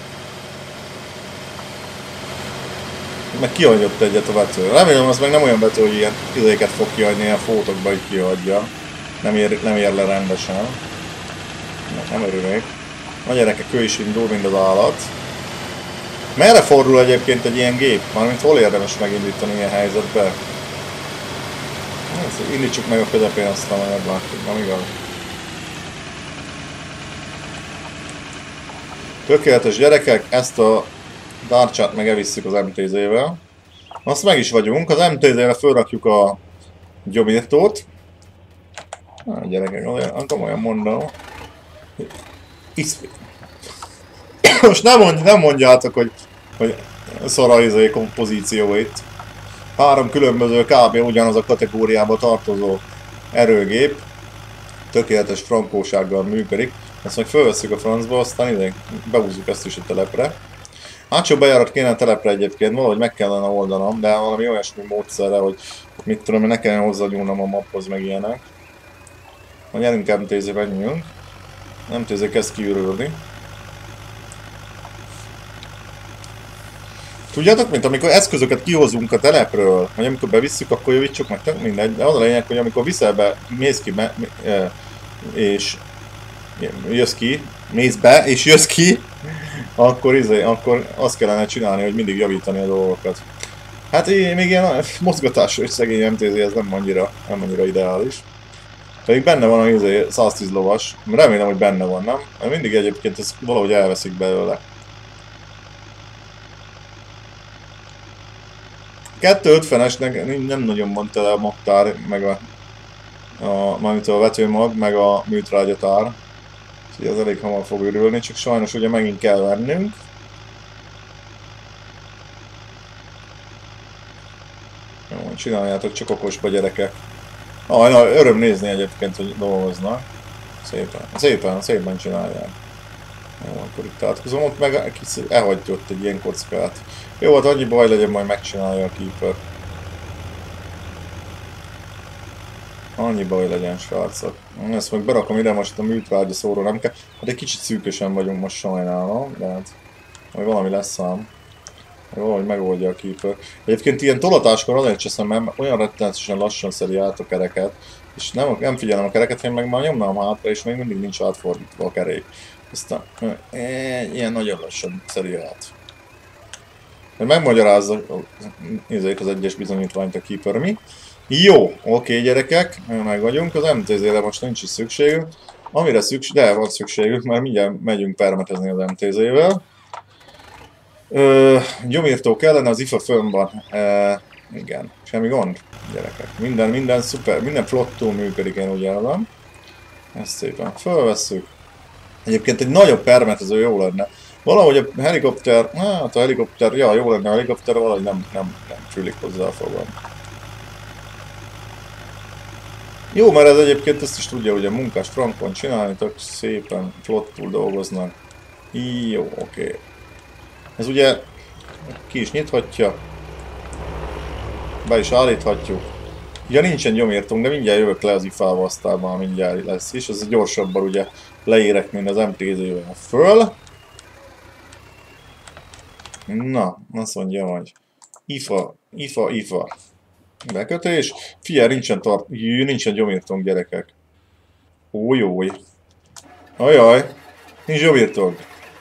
Meg kihagyott egyet a vető. Remélem, az meg nem olyan vető, hogy ilyen idejéket fog kihagyni, ilyen fótokba így kihagyja. Nem ér le rendesen. Nem örülnék. A gyerekek, ő is indul, mind az állat. Merre fordul egyébként egy ilyen gép? Mármint hol érdemes megindítani ilyen helyzetbe? Indítsuk meg a közepén, aztán majd meglátjuk, nem igaz? Tökéletes gyerekek, ezt a dárcsát meg elvisszük az MTZ-vel. Azt meg is vagyunk, az MTZ-re fölrakjuk a gyomirtót. Gyerekek, olyan mondom. Most nem mondjátok, hogy szar a kompozíció itt. 3 különböző kb. Ugyanaz a kategóriába tartozó erőgép. Tökéletes frankósággal működik. Ezt meg fölvesszük a francba, aztán ide behúzzuk ezt is a telepre. Hátsó bejárat kéne a telepre egyébként, valahogy meg kellene oldanom, de valami olyasmi módszerre, hogy mit tudom, hogy ne kellene hozzányúlnom a maphoz meg ilyenek. Ha gyerünk MTZ-be, menjünk. MTZ kezd kiürülni. Tudjátok, mint amikor eszközöket kihozunk a telepről, vagy amikor bevisszük, akkor javítsuk meg, tök mindegy, de az a lényeg, hogy amikor viszel be, mész ki, és jössz ki, mész be, és jössz ki, akkor azt kellene csinálni, hogy mindig javítani a dolgokat. Hát még ilyen mozgatásra is szegény MTZ, ez nem annyira ideális. Pedig benne van a 110 lovas, remélem, hogy benne van, nem? Mindig egyébként ezt valahogy elveszik belőle. 250-esnek nem nagyon van tele a magtár, meg mármint a vetőmag, meg a műtrágyatár. Úgyhogy ez elég hamar fog ürülni, csak sajnos ugye megint kell vennünk. Jó, csináljátok csak okosba, gyerekek. Öröm nézni egyébként, hogy dolgoznak. Szépen csinálják. Jó, akkor itt átkozom, ott meg elhagyja ott egy ilyen kockát. Jó, hát annyi baj legyen, majd megcsinálja a Keeper. Annyi baj legyen, srácok. Ezt meg berakom ide, most a műtrágya szóról nem kell. Hát egy kicsit szűkösen vagyunk most, sajnálom, de hát majd valami lesz ám. Valahogy megoldja a Keeper. Egyébként ilyen tolatáskor azért cseszem, mert olyan rettenetesen lassan szedi át a kereket. És nem figyelem a kereket, én meg már nyomnám hátra, és még mindig nincs átfordítva a kerék. Aztán ilyen nagyon lassan szedi át. Megmagyarázza az egyes bizonyítványt a Keeper mi. Jó, oké gyerekek, meg vagyunk, az MTZ-re most nincs is szükségünk. Amire de van szükségünk, mert mindjárt megyünk permetezni az MTZ-vel. Gyomírtó kellene, az IFA fönn van. Igen, semmi gond, gyerekek. Minden szuper, minden flottul működik, én úgy elvem. Ezt szépen felvesszük. Egyébként egy nagyobb permetező jó lenne. Valahogy a helikopter, hát a helikopter, ja, jó lenne a helikopter, valahogy nem fűlik hozzá a fogam. Jó, mert ez egyébként ezt is tudja, hogy a munkás frankon csinálni, tök szépen flottul dolgoznak. Jó, oké. Ez ugye ki is nyithatja. Be is állíthatjuk. Ja, nincsen gyomírtunk, de mindjárt jövök le az IFA-val, aztán már mindjárt lesz is. Ez gyorsabban ugye leérek, mint az MTZ-vel föl. Na, azt mondja, hogy IFA. Bekötés. Figyelj, nincsen gyomírtónk, gyerekek. Új. Ajaj, nincs gyomírtónk.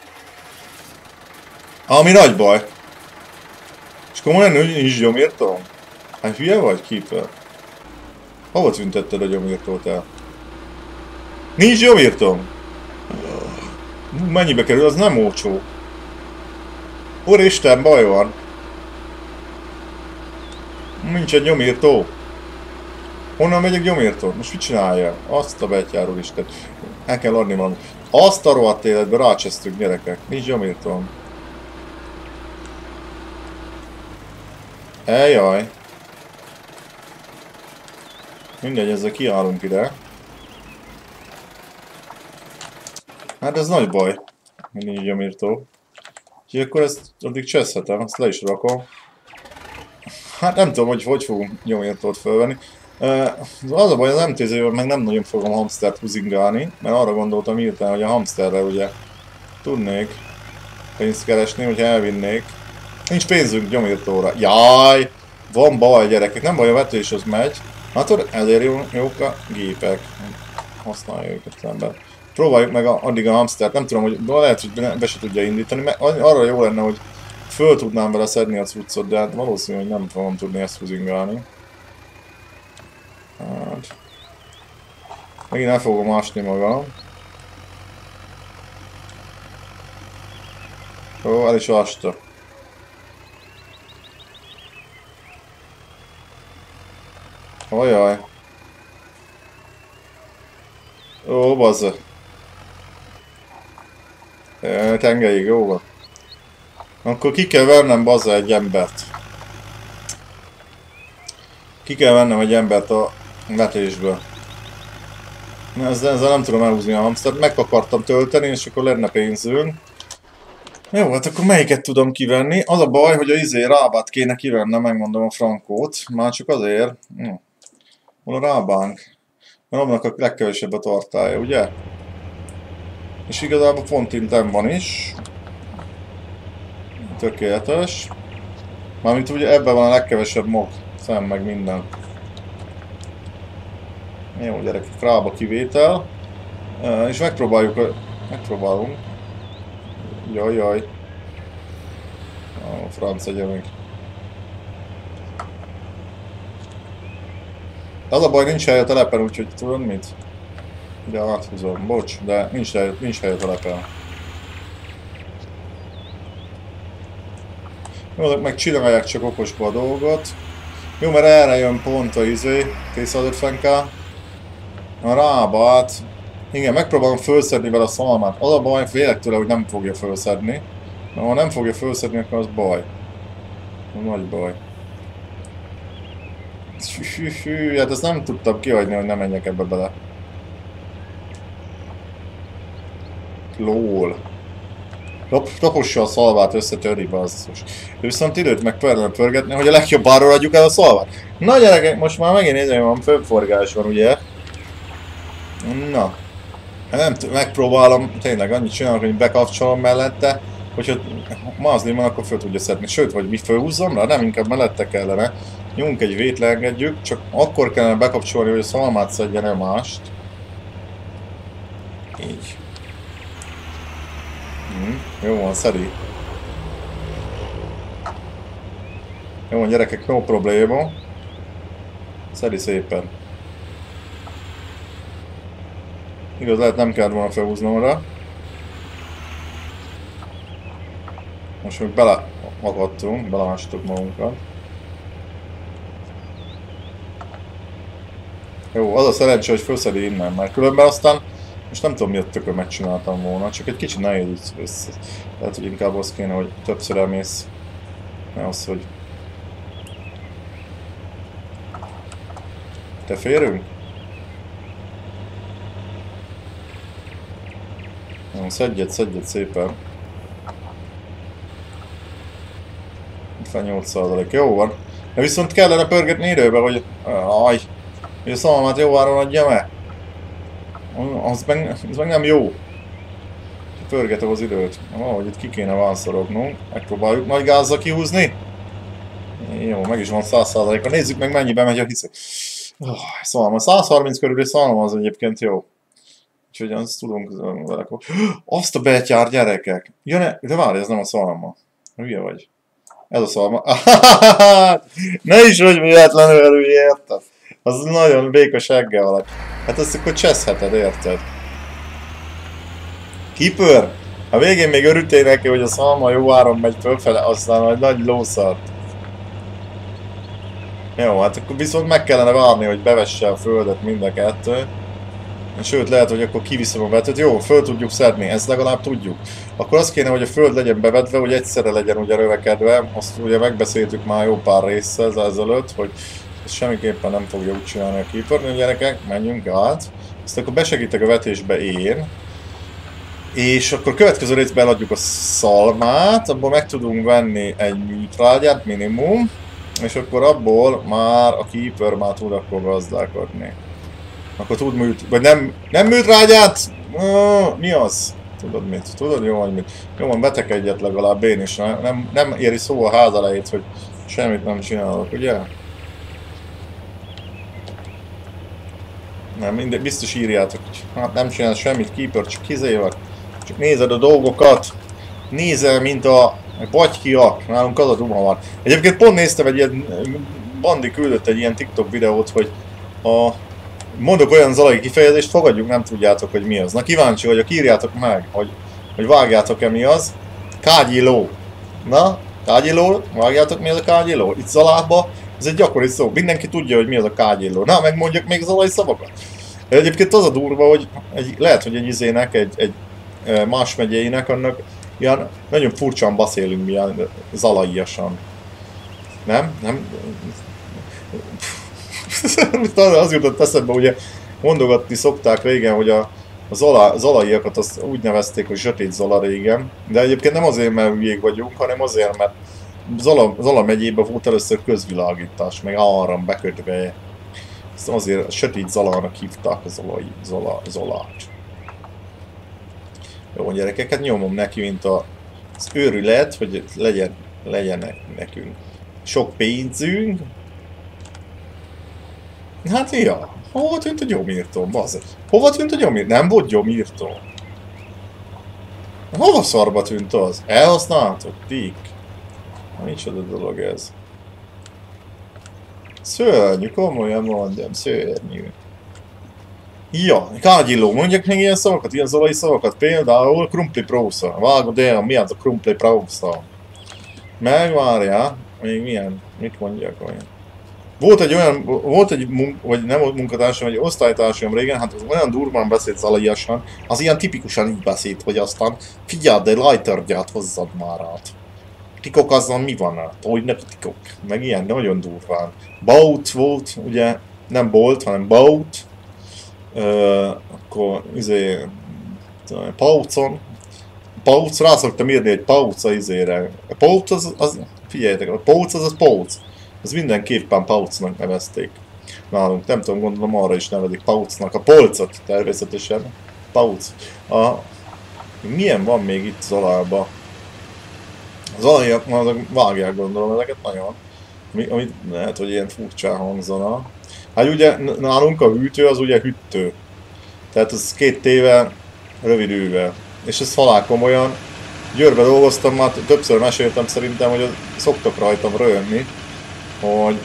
Ami nagy baj. És komolyan nincs gyomírtónk? Hát hülye vagy, Keeper? Hova tüntetted a gyomírtót el? Nincs gyomírtónk? Mennyibe kerül? Az nem olcsó. Úristen, baj van. Nincs egy gyomírtó. Honnan megyek gyomírtót? Most mit csinálja? Azt a betyárul Isten. El kell adni valamit. Azt a rohadt életbe rácsesztük, gyerekek. Nincs gyomírtóm. Eljaj. Mindegy, ezzel kiállunk ide. Hát ez nagy baj. Nincs gyomírtó. Úgyhogy akkor ezt addig cseszhetem, azt le is rakom. Hát nem tudom, hogy fogunk nyomírtót fölvenni. Az a baj, az MTZ-vel meg nem nagyon fogom a hamstert húzingálni, mert arra gondoltam írtál, hogy a hamsterre ugye tudnék pénzt keresni, hogy elvinnék. Nincs pénzünk nyomírtóra. Jaj! Van baj, gyerekek, nem baj, a vetés az megy. Hát ezért jók a gépek. Használja őket az ember. Próbáljuk meg addig a hamstert, nem tudom, hogy lehet, hogy be se tudja indítani, mert arra jó lenne, hogy föl tudnám vele szedni a cuccot, de hát valószínű, hogy nem fogom tudni ezt húzingálni. Hát... Megint el fogom ásni magam. Ó, el is ásta. Ajaj. Ó, bazza. Tengelyig, jó van. Akkor ki kell vennem, bazza, egy embert. Ki kell vennem egy embert a vetésből. Ezzel nem tudom elhúzni a hamstert. Meg akartam tölteni, és akkor lenne pénzünk. Jó, hát akkor melyiket tudom kivenni? Az a baj, hogy a rábát kéne kivennem, megmondom a frankót. Már csak azért. Hol a rábánk? Mert annak a legkevesebb a tartája, ugye? És igazából pont intem van is. Tökéletes. Mármint ugye ebben van a legkevesebb mog. Szem meg minden. Jó gyerekek, rába kivétel. És megpróbálunk. Jaj. A franc egye még. Az a baj, nincs hely a telepen, úgyhogy tudod mit? Ide áthúzom, bocs, de nincs hely a telepen. Jó, meg csinálják csak okosba a dolgot. Jó, mert erre jön pont a 250k. A rábát. Igen, megpróbálom felszedni vele a szalmát. Az a baj, félek tőle, hogy nem fogja felszedni. Na, ha nem fogja felszedni, akkor az baj. Nagy baj. Hát ezt nem tudtam kihagyni, hogy ne menjek ebbe bele. Lol. Tapossa a szalvát, összetöri, basszus. De viszont időt meg kellene pörgetni, hogy a legjobb arról adjuk el a szalvát. Na gyerekek, most már megint nézem, van fölforgás van, ugye? Na. Nem tudom, megpróbálom, tényleg annyit csinálok, hogy bekapcsolom mellette, hogyha mázni van, akkor föl tudja szedni. Sőt, vagy mi fölhúzzam rá, nem, inkább mellette kellene. Nyomunk egy vét, leengedjük, csak akkor kellene bekapcsolni, hogy a szalmát szedje, nem mást. Így. Jó van, szedi. Jó van, gyerekek, no probléma. Szedi szépen. Igaz, lehet nem kellett volna felhúznom rá. Most még beleakadtunk, belemástuk magunkat. Jó, az a szerencsé, hogy felszedi innen, mert különben aztán most nem tudom, mi a tökön megcsináltam volna, csak egy kicsit nehéz össze. Lehet, hogy inkább az kéne, hogy többször elmész. Ne az, hogy... Te férünk? Jó, szedjed szépen. 58%, jó van. De viszont kellene pörgetni időbe, hogy... Aj! Hogy a szalmát jó áron adjam el? Az meg nem jó. Pörgetem az időt. Valahogy itt ki kéne vánszorodnunk. Megpróbáljuk nagy gázzal kihúzni. Jó, meg is van 100%-a. Nézzük meg, mennyibe megy a hiszek. Szalma. 130 körüli szalma az egyébként jó. Úgyhogy azt tudunk vele. Azt a betyár, gyerekek! Ja, de várj, ez nem a szalma. Hülye vagy. Ez a szalma. Ne is vagy véletlenül hülye, érted? Az nagyon béka seggel alak. Hát azt akkor cseszheted, érted? Kipör! A végén még örültél neki, hogy a szalma jó áron megy fölfele, aztán majd nagy lószart. Jó, hát akkor viszont meg kellene várni, hogy bevesse a földet mind a kettő. Sőt, lehet, hogy akkor kiviszem a vetőt. Jó, föl tudjuk szedni, ezt legalább tudjuk. Akkor az kéne, hogy a föld legyen bevetve, hogy egyszerre legyen ugye rövekedve. Azt ugye megbeszéltük már jó pár résszel ezelőtt, hogy ezt semmiképpen nem fogja úgy csinálni a Keeper, gyerekek, menjünk át. Ezt akkor besegítek a vetésbe én. És akkor következő részben eladjuk a szalmát, abból meg tudunk venni egy műtrágyát minimum. És akkor abból már a keeper már tud akkor gazdálkodni. Akkor tud műt, vagy nem műtrágyát? Mi az? Tudod mit? Tudod jó, hogy mit? Jó, van, betekedjek legalább én is. Nem éri szó a ház elejét, hogy semmit nem csinálok, ugye? Nem, mindegy, biztos írjátok, hogy hát nem csinálsz semmit, keeper, csak kizévek. Csak nézed a dolgokat. Nézel, mint a bagykiak. Nálunk az a duma van. Egyébként pont néztem egy ilyen, Bandi küldött egy ilyen TikTok videót, hogy mondok olyan zalai kifejezést, fogadjuk, nem tudjátok, hogy mi az. Na kíváncsi vagyok, írjátok meg, hogy vágjátok-e mi az. Kágyiló. Na, kágyiló, vágjátok mi az a kágyiló? Itt Zalában ez egy gyakori szó. Mindenki tudja, hogy mi az a kágyiló. Na, megmondjak még zalai szavakat. Egyébként az a durva, hogy lehet, hogy egy izének, egy más megyeinek, annak ilyen nagyon furcsán beszélünk, milyen zalaiasan. Nem? Az jutott eszembe, ugye mondogatni szokták régen, hogy a zalaiakat azt úgy nevezték, hogy sötét Zala régen. De egyébként nem azért, mert hülyék vagyunk, hanem azért, mert Zala megyében volt először közvilágítás, meg áram bekötve. Ezt azért sötét Zalának hívták a Zalát. Jó gyerekeket, nyomom neki, mint az őrület, hogy legyen nekünk sok pénzünk. Hát ja, hova tűnt a gyomírtó, bazd? Hova tűnt a gyomírtó? Nem volt gyomírtó. Hova szarba tűnt az? Elhasználtok? Tik? Micsoda dolog ez? Szörnyű, komolyan mondjam, szörnyű. Ja, kágyilló, mondjak még ilyen szavakat, ilyen zalai szavakat, például krumpli prósza. Vágod el, mi az a krumpli prósza? Megvárjál, még milyen, mit mondjak olyan? Volt egy vagy nem volt munkatársam, egy osztálytársam régen, hát az olyan durván beszélt zalaiasan, az ilyen tipikusan így beszélt, hogy aztán figyeld, de lightergyát hozzad már át. Tikok azzal mi van át? Hogy neki tikok? Meg ilyen nagyon durván. Boat volt, ugye, nem bolt, hanem boat. Akkor paucon. Pauc, rá szoktam írni egy pauc a izére. A pauc az figyeljetek, a pauc az pauc. Az mindenképpen paucnak nevezték. Nálunk, nem tudom, gondolom arra is nevezik paucnak. A polcot természetesen. Pauc. Milyen van még itt Zalában? Az alaiak már vágják, gondolom ezeket nagyon. Amit lehet, hogy ilyen furcsán hangzana. Hát ugye nálunk a hűtő az ugye hűtő. Tehát az 2 téve rövid űvel. És ez halál komolyan. Győrbe dolgoztam, már többször meséltem szerintem, hogy szoktak rajtam röhögni. Hogy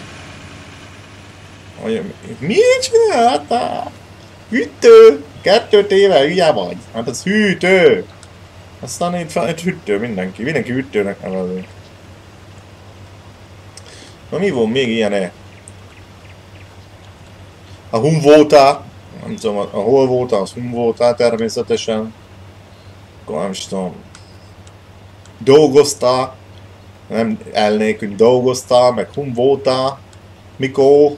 mit csináltál? Hűtő! 2 éve hülye vagy. Hát ez hűtő! Aztán itt hűtő mindenki hűtőnek nevezi. Na mi van még ilyen-e? A Humboldt, nem tudom, a hol volt, az Humboldt természetesen. Akkor nem is tudom. Dolgoztál, nem el nélkül dolgoztál, meg Humboldt, mikor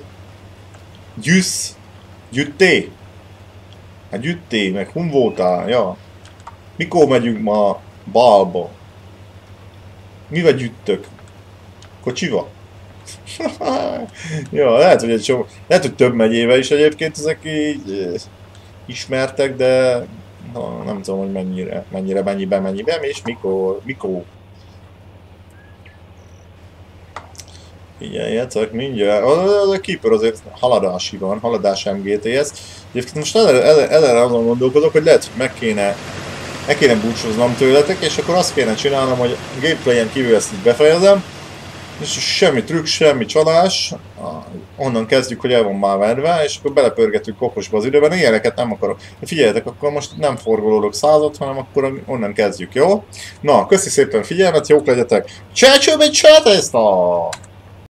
gyűjté. Hát gyűjté, meg Humboldt, ja. Mikor megyünk ma balba? Mivel gyűjtök? Kocsival? Ja, lehet, hogy több megyével is egyébként ezek így ismertek, de nem tudom, hogy mennyiben, és mikor. Figyeljetek, mindjárt. A Keeper azért haladási van, haladás MGTS. Egyébként most előre azon gondolkodok, hogy lehet, hogy meg kéne búcsúznom tőletek, és akkor azt kéne csinálnom, hogy a gameplayen kívül ezt így befejezem, és semmi trükk, semmi csalás, onnan kezdjük, hogy el van már verve, és akkor belepörgetünk okosba az időben, ilyeneket nem akarok. Figyeljetek, akkor most nem forgolódok 100-ot, hanem akkor onnan kezdjük, jó? Na, köszi szépen figyelmet, jók legyetek! Csácsó, egy csáteszta!